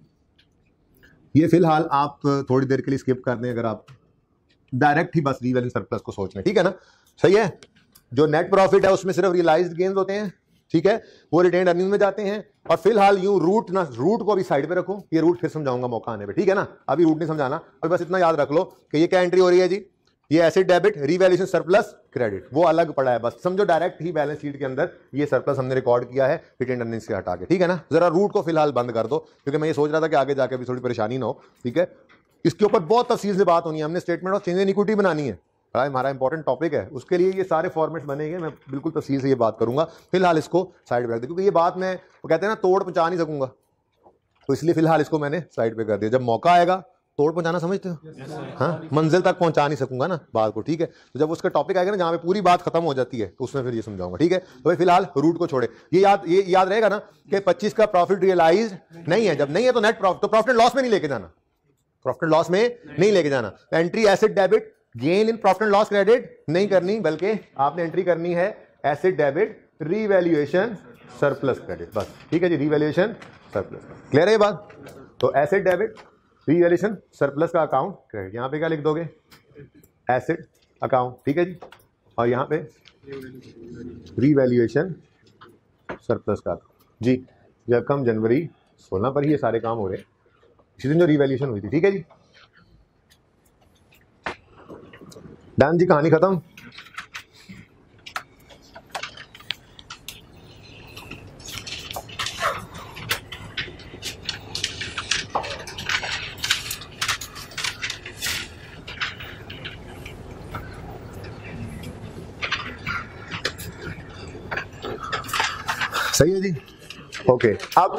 ये फिलहाल आप थोड़ी देर के लिए स्किप कर दें, अगर आप डायरेक्ट ही बस रीवैल्यूएशन सरप्लस को सोच लें, ठीक है ना, सही है। जो नेट प्रॉफिट है उसमें सिर्फ रियलाइज्ड गेन्स होते हैं, ठीक है, वो रिटेन्ड अर्निंग में जाते हैं। और फिलहाल यूं रूट ना, रूट को अभी साइड पे रखो, ये रूट फिर समझाऊंगा मौका आने पे, ठीक है ना, अभी रूट नहीं समझाना, अभी बस इतना याद रख लो कि ये क्या एंट्री हो रही है जी, ये asset, debit, revaluation, surplus, credit, वो अलग पड़ा है, बस समझो डायरेक्ट ही बैलेंस शीट के अंदर ये सरप्लस हमने रिकॉर्ड किया है रिटेन्ड अर्निंग से हटा के, ठीक है ना। जरा रूट को फिलहाल बंद कर दो, क्योंकि मैं ये सोच रहा था कि आगे जाके भी थोड़ी परेशानी ना हो, ठीक है। इसके ऊपर बहुत तफसील से बात होनी है, हमने statement of change in equity बनानी है, हमारा इंपॉर्टेंट टॉपिक है, उसके लिए ये सारे फॉर्मेट्स बनेंगे, मैं बिल्कुल तफसील से ये बात करूंगा। फिलहाल इसको साइड पे रख दे, क्योंकि ये बात मैं वो कहते हैं ना तोड़ पहुंचा नहीं सकूंगा, तो इसलिए फिलहाल इसको मैंने साइड पे कर दिया। जब मौका आएगा, तोड़ पहुंचाना समझते हो, हाँ, मंजिल तक पहुंचा नहीं सकूंगा ना बात को, ठीक है। तो जब उसका टॉपिक आएगा ना जहाँ पे पूरी बात खत्म हो जाती है, तो उसमें फिर ये समझाऊंगा, ठीक है। तो भाई फिलहाल रूट को छोड़े, ये याद ये याद रहेगा ना कि पच्चीस का प्रॉफिट रियलाइज नहीं है, जब नहीं है तो नेट प्रॉफिट, तो प्रॉफिट एंड लॉस में नहीं लेके जाना, प्रॉफिट एंड लॉस में नहीं लेके जाना। Entry asset, debit, gain in profit and loss, credit नहीं करनी, बल्कि आपने एंट्री करनी है asset, debit, revaluation, surplus, credit, बस, ठीक है जी। रीवैल्यूएशन, सरप्लस, क्लियर है ये बात। तो एसेट, डेबिट, रीवैल्यूएशन, सरप्लस का अकाउंट, क्रेडिट, यहां पे क्या लिख दोगे, एसेट अकाउंट, ठीक है जी, और यहां पे रीवैल्यूएशन, सरप्लस का अकाउंट जी। जब कम जनवरी सोलह पर ही ये सारे काम हो रहे हैं, इसी दिन जो रीवैल्यूएशन हुई थी, ठीक है जी। डन जी, कहानी खत्म। सही है जी, ओके। अब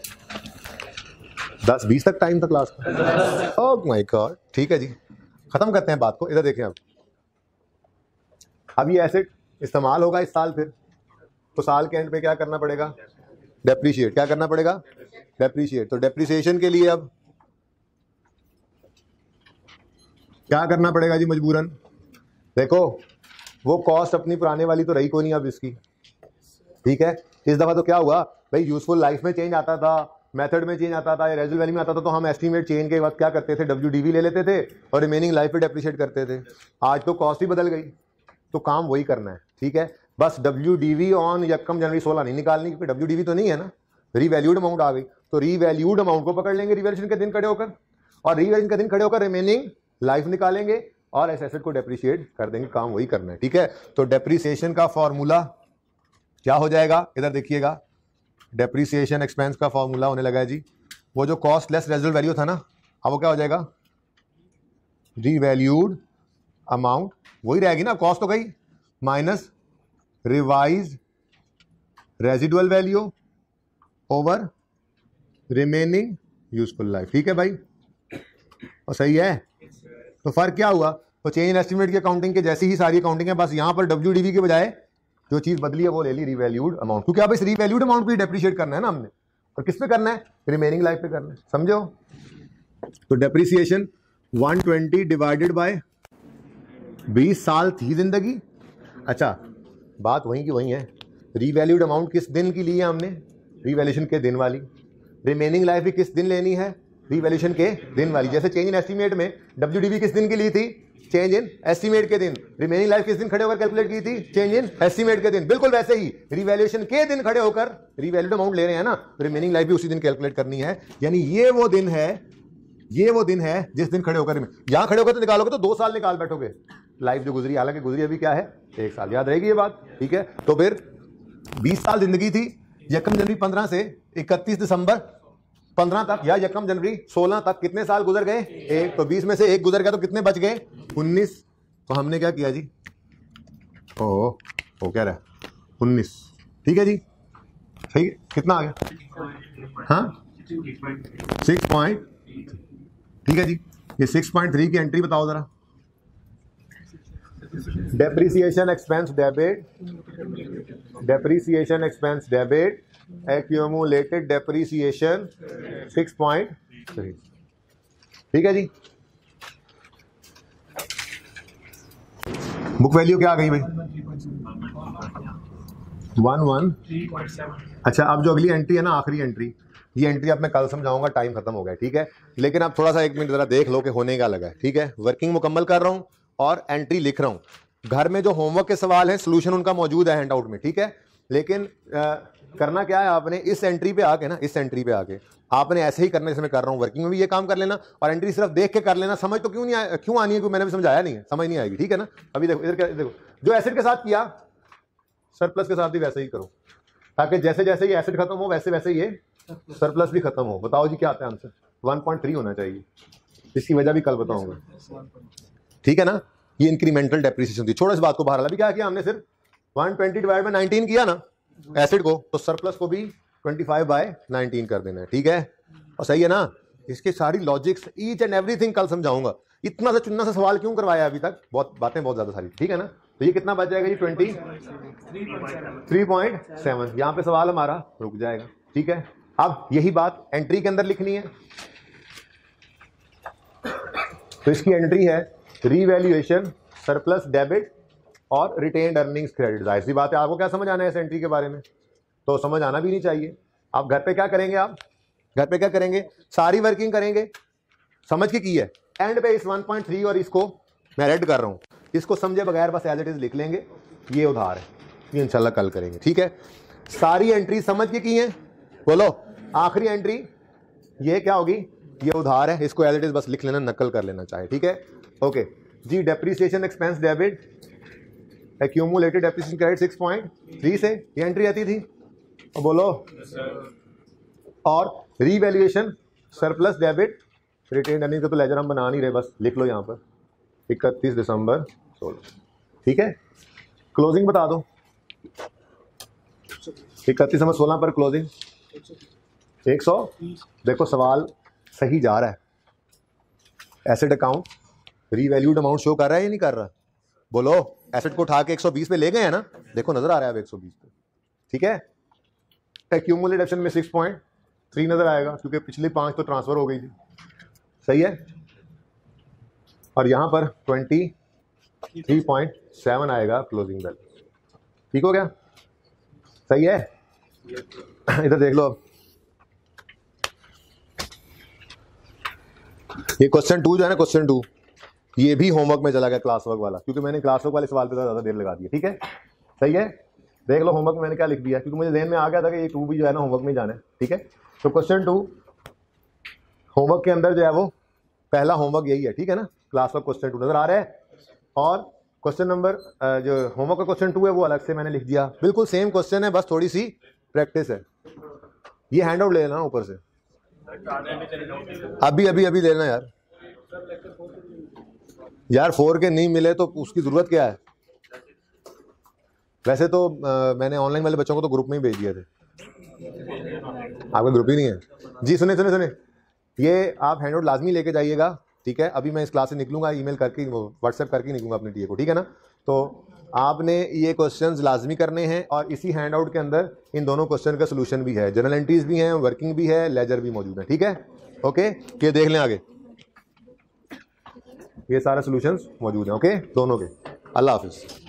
दस बीस तक टाइम था क्लास का, ओह माय गॉड, ठीक है जी, खत्म करते हैं बात को। इधर देखें, अब अब ये एसेट इस्तेमाल होगा इस साल, फिर तो साल के एंड पे क्या करना पड़ेगा, डेप्रीशिएट, क्या करना पड़ेगा, डेप्रीशिएट। तो डेप्रीसिएशन के लिए अब क्या करना पड़ेगा जी, मजबूरन। देखो वो कॉस्ट अपनी पुराने वाली तो रही को नहीं अब इसकी, ठीक है, इस दफा तो क्या हुआ भाई, यूजफुल लाइफ में चेंज आता था, मेथड में चेंज आता था, या रेजुअल वैल्यू में आता था, तो हम एस्टीमेट चेंज के वक्त क्या करते थे, डब्ल्यू डी वी ले लेते थे और रिमेनिंग लाइफ पे डेप्रिशिएट करते थे। आज तो कॉस्ट ही बदल गई, तो काम वही करना है। ठीक है, बस डब्ल्यू डी वी ऑन यकम जनवरी सोलह नहीं निकालनी, क्योंकि डब्ल्यू डी वी तो नहीं है ना, रीवैल्यूड अमाउंट आ गई, तो रीवैल्यूड अमाउंट को पकड़ लेंगे रिवैल्यूएशन के दिन खड़े होकर, और रिवैल्यूएशन के दिन खड़े होकर रिमेनिंग लाइफ निकालेंगे और इस एसेट को डेप्रिशिएट कर देंगे। काम वही करना है। ठीक है, तो डेप्रिसिएशन का फॉर्मूला क्या हो जाएगा, इधर देखिएगा, डेप्रिसिएशन एक्सपेंस का फॉर्मूला होने लगा है जी, वो जो कॉस्ट लेस रेजिडुअल वैल्यू था ना, अब वो क्या हो जाएगा, रीवैल्यूड अमाउंट, वही रहेगी ना, कॉस्ट तो गई, minus revise residual value over remaining useful life. ठीक है भाई, और सही है। तो फर्क क्या हुआ, तो चेंज इन एस्टिमेट की अकाउंटिंग के जैसी ही सारी अकाउंटिंग है, बस यहां पर डब्ल्यू डी वी के बजाय जो चीज बदली है वो ले ली रिवैल्यूड अमाउंट, क्योंकि अब इस रिवैल्यूड अमाउंट पे डेप्रिशिएट करना है ना हमने, और किस पे करना है, रिमेनिंग लाइफ पे करना है। समझो, तो depreciation one twenty divided by बीस साल थी जिंदगी। अच्छा, बात वहीं की वहीं है, रिवैल्यूड अमाउंट किस दिन की ली है हमने, रिवैल्यूएशन के दिन वाली, रिमेनिंग लाइफ भी किस दिन लेनी है, रिवैल्यूएशन के दिन वाली। जैसे चेंज इन एस्टीमेट में डब्ल्यू डी वी किस दिन की ली थी, चेंज इन एस्टीमेट के दिन, रिमेनिंग लाइफ किस दिन खड़े होकर कैलकुलेट की थी, चेंज इन एस्टीमेट के दिन। बिल्कुल वैसे ही रिवैल्यूएशन के दिन खड़े होकर रिवैल्यूड अमाउंट ले रहे हैं ना, रिमेनिंग लाइफ भी उसी दिन कैलकुलेट करनी है। यानी ये वो दिन है, ये वो दिन है जिस दिन खड़े होकर, यहां खड़े होकर तो निकालोगे तो दो साल निकाल बैठोगे, लाइफ जो गुजरी, हालांकि गुजरी अभी क्या है, एक साल, याद रहेगी ये बात। ठीक है, तो फिर बीस साल जिंदगी थी, यकम जनवरी पंद्रह से इकतीस दिसंबर पंद्रह तक, या यकम जनवरी सोलह तक कितने साल गुजर गए, एक, तो बीस में से एक गुजर गया तो कितने बच गए, उन्नीस। तो हमने क्या किया जी, ओ वो क्या रहा, उन्नीस। ठीक है जी, सही है, कितना आ गया, हाँ सिक्स पॉइंट, ठीक है जी, ये सिक्स पॉइंट थ्री की एंट्री बताओ जरा। Depreciation expense debit, depreciation expense debit, accumulated depreciation six point three. ठीक है जी, बुक वैल्यू क्या आ गई भाई, वन वन। अच्छा, अब जो अगली एंट्री है ना, आखिरी एंट्री, ये एंट्री अब मैं कल समझाऊंगा, टाइम खत्म हो गया। ठीक है, लेकिन अब थोड़ा सा एक मिनट जरा देख लो कि होने का लगा है। ठीक है, वर्किंग मुकम्मल कर रहा हूं और एंट्री लिख रहा हूं। घर में जो होमवर्क के सवाल हैं, सोल्यूशन उनका मौजूद है हैंडआउट में। ठीक है, लेकिन आ, करना क्या है आपने, इस एंट्री पे आके ना, इस एंट्री पे आके आपने ऐसे ही करना जैसे मैं कर रहा हूं, वर्किंग में भी ये काम कर लेना और एंट्री सिर्फ देख के कर लेना। समझ तो क्यों नहीं आ, क्यों आनी है, क्योंकि मैंने भी समझाया नहीं है, समझ नहीं आएगी। ठीक है ना, अभी देखो इधर, देखो जो एसिड के साथ किया, सरप्लस के साथ भी वैसे ही करो, ताकि जैसे जैसे ये एसिड खत्म हो वैसे वैसे ये सरप्लस भी खत्म हो। बताओ जी क्या आता है आंसर, वन पॉइंट थ्री होना चाहिए। इसकी वजह भी कल बताऊंगा। ठीक है ना, ये इंक्रीमेंटल डेप्रिसिएशन थी। छोड़ो इस बात को बाहर, अभी क्या किया हमने, सिर्फ one twenty divide by nineteen किया ना एसिड को, तो सरप्लस को भी ट्वेंटी फाइव बाय नाइनटीन कर देना है। ठीक है, और सही है ना, इसके सारी लॉजिक्स ईच एंड एवरीथिंग कल समझाऊंगा। इतना सा चुन्ना सा सवाल क्यों करवाया अभी तक, बहुत बातें बहुत ज्यादा सारी। ठीक है ना, तो ये कितना बच जाएगा जी, ट्वेंटी थ्री पॉइंट सेवन। यहाँ पे सवाल हमारा रुक जाएगा। ठीक है, अब यही बात एंट्री के अंदर लिखनी है। तो इसकी एंट्री है रीवैल्यूएशन, सरप्लस डेबिट और रिटेन्ड अर्निंग्स क्रेडिट। जाहिर सी बात है, आपको क्या समझ आना है इस एंट्री के बारे में, तो समझ आना भी नहीं चाहिए। आप घर पे क्या करेंगे, आप घर पे क्या करेंगे, सारी वर्किंग करेंगे, समझ के की है, एंड पे इस वन पॉइंट थ्री और इसको मैं रेड कर रहा हूं, इसको समझे बगैर बस एज इट इज लिख लेंगे, ये उधार है, ये इंशाल्लाह कल करेंगे। ठीक है, सारी एंट्री समझ के की है, बोलो आखिरी एंट्री ये क्या होगी, ये उधार है, इसको एज इट इज बस लिख लेना, नकल कर लेना चाहे। ठीक है, ओके जी। Depreciation expense debit, accumulated depreciation credit six point three से ये एंट्री आती थी, और बोलो और revaluation surplus debit retained earning का तो लेजर हम बना नहीं रहे, बस लिख लो यहाँ पर इकतीस दिसंबर सोलह। ठीक है, क्लोजिंग बता दो, इकतीस दिसंबर सोलह पर क्लोजिंग एक सौ। देखो सवाल सही जा रहा है, asset account revalued amount show कर रहा है या नहीं कर रहा, बोलो। एसेट को उठा के एक सौ बीस पे ले गए हैं ना, देखो नजर आ रहा है अब एक सौ बीस पे। ठीक है, एक्यूमुलेटेड एक्शन में सिक्स पॉइंट थ्री नजर आएगा, क्योंकि पिछली पांच तो ट्रांसफर हो गई थी। सही है, और यहां पर ट्वेंटी थ्री पॉइंट सेवन आएगा क्लोजिंग बैलेंस। ठीक हो गया, सही है। इधर देख लो अब, ये क्वेश्चन टू जो है ना, क्वेश्चन टू ये भी होमवर्क में चला गया, क्लास वर्क वाला, क्योंकि मैंने क्लास वर्क वाले सवाल पे ज्यादा देर लगा दी। ठीक है, सही है। देख लो होमवर्क में मैंने क्या लिख दिया, क्योंकि मुझे ध्यान में आ गया था कि ये टू भी जो है ना होमवर्क में जाना है। ठीक है, तो क्वेश्चन टू होमवर्क के अंदर जो है वो पहला होमवर्क यही है। ठीक है ना, क्लास वर्क क्वेश्चन टू नजर आ रहा है, और क्वेश्चन नंबर जो होमवर्क का क्वेश्चन टू है वो अलग से मैंने लिख दिया। बिल्कुल सेम क्वेश्चन है, बस थोड़ी सी प्रैक्टिस है। ये हैंड आउट ले लेना ऊपर से, अभी अभी अभी लेना यार। यार फोर के नहीं मिले तो उसकी जरूरत क्या है। वैसे तो आ, मैंने ऑनलाइन वाले बच्चों को तो ग्रुप में ही भेज दिए थे, आपका ग्रुप ही नहीं है जी। सुने सुने सुने, ये आप हैंड आउट लाजमी लेके जाइएगा। ठीक है, अभी मैं इस क्लास से निकलूंगा, ईमेल करके व्हाट्सएप करके निकलूंगा अपने टीए को। ठीक है ना, तो आपने ये क्वेश्चंस लाजमी करने हैं, और इसी हैंड आउट के अंदर इन दोनों क्वेश्चन का सोल्यूशन भी है, जनरल एंट्रीज भी हैं, वर्किंग भी है, लेजर भी मौजूद है। ठीक है, ओके, ये देख लें आगे, ये सारे सोल्यूशंस मौजूद हैं। ओके, दोनों के। अल्लाह हाफिज।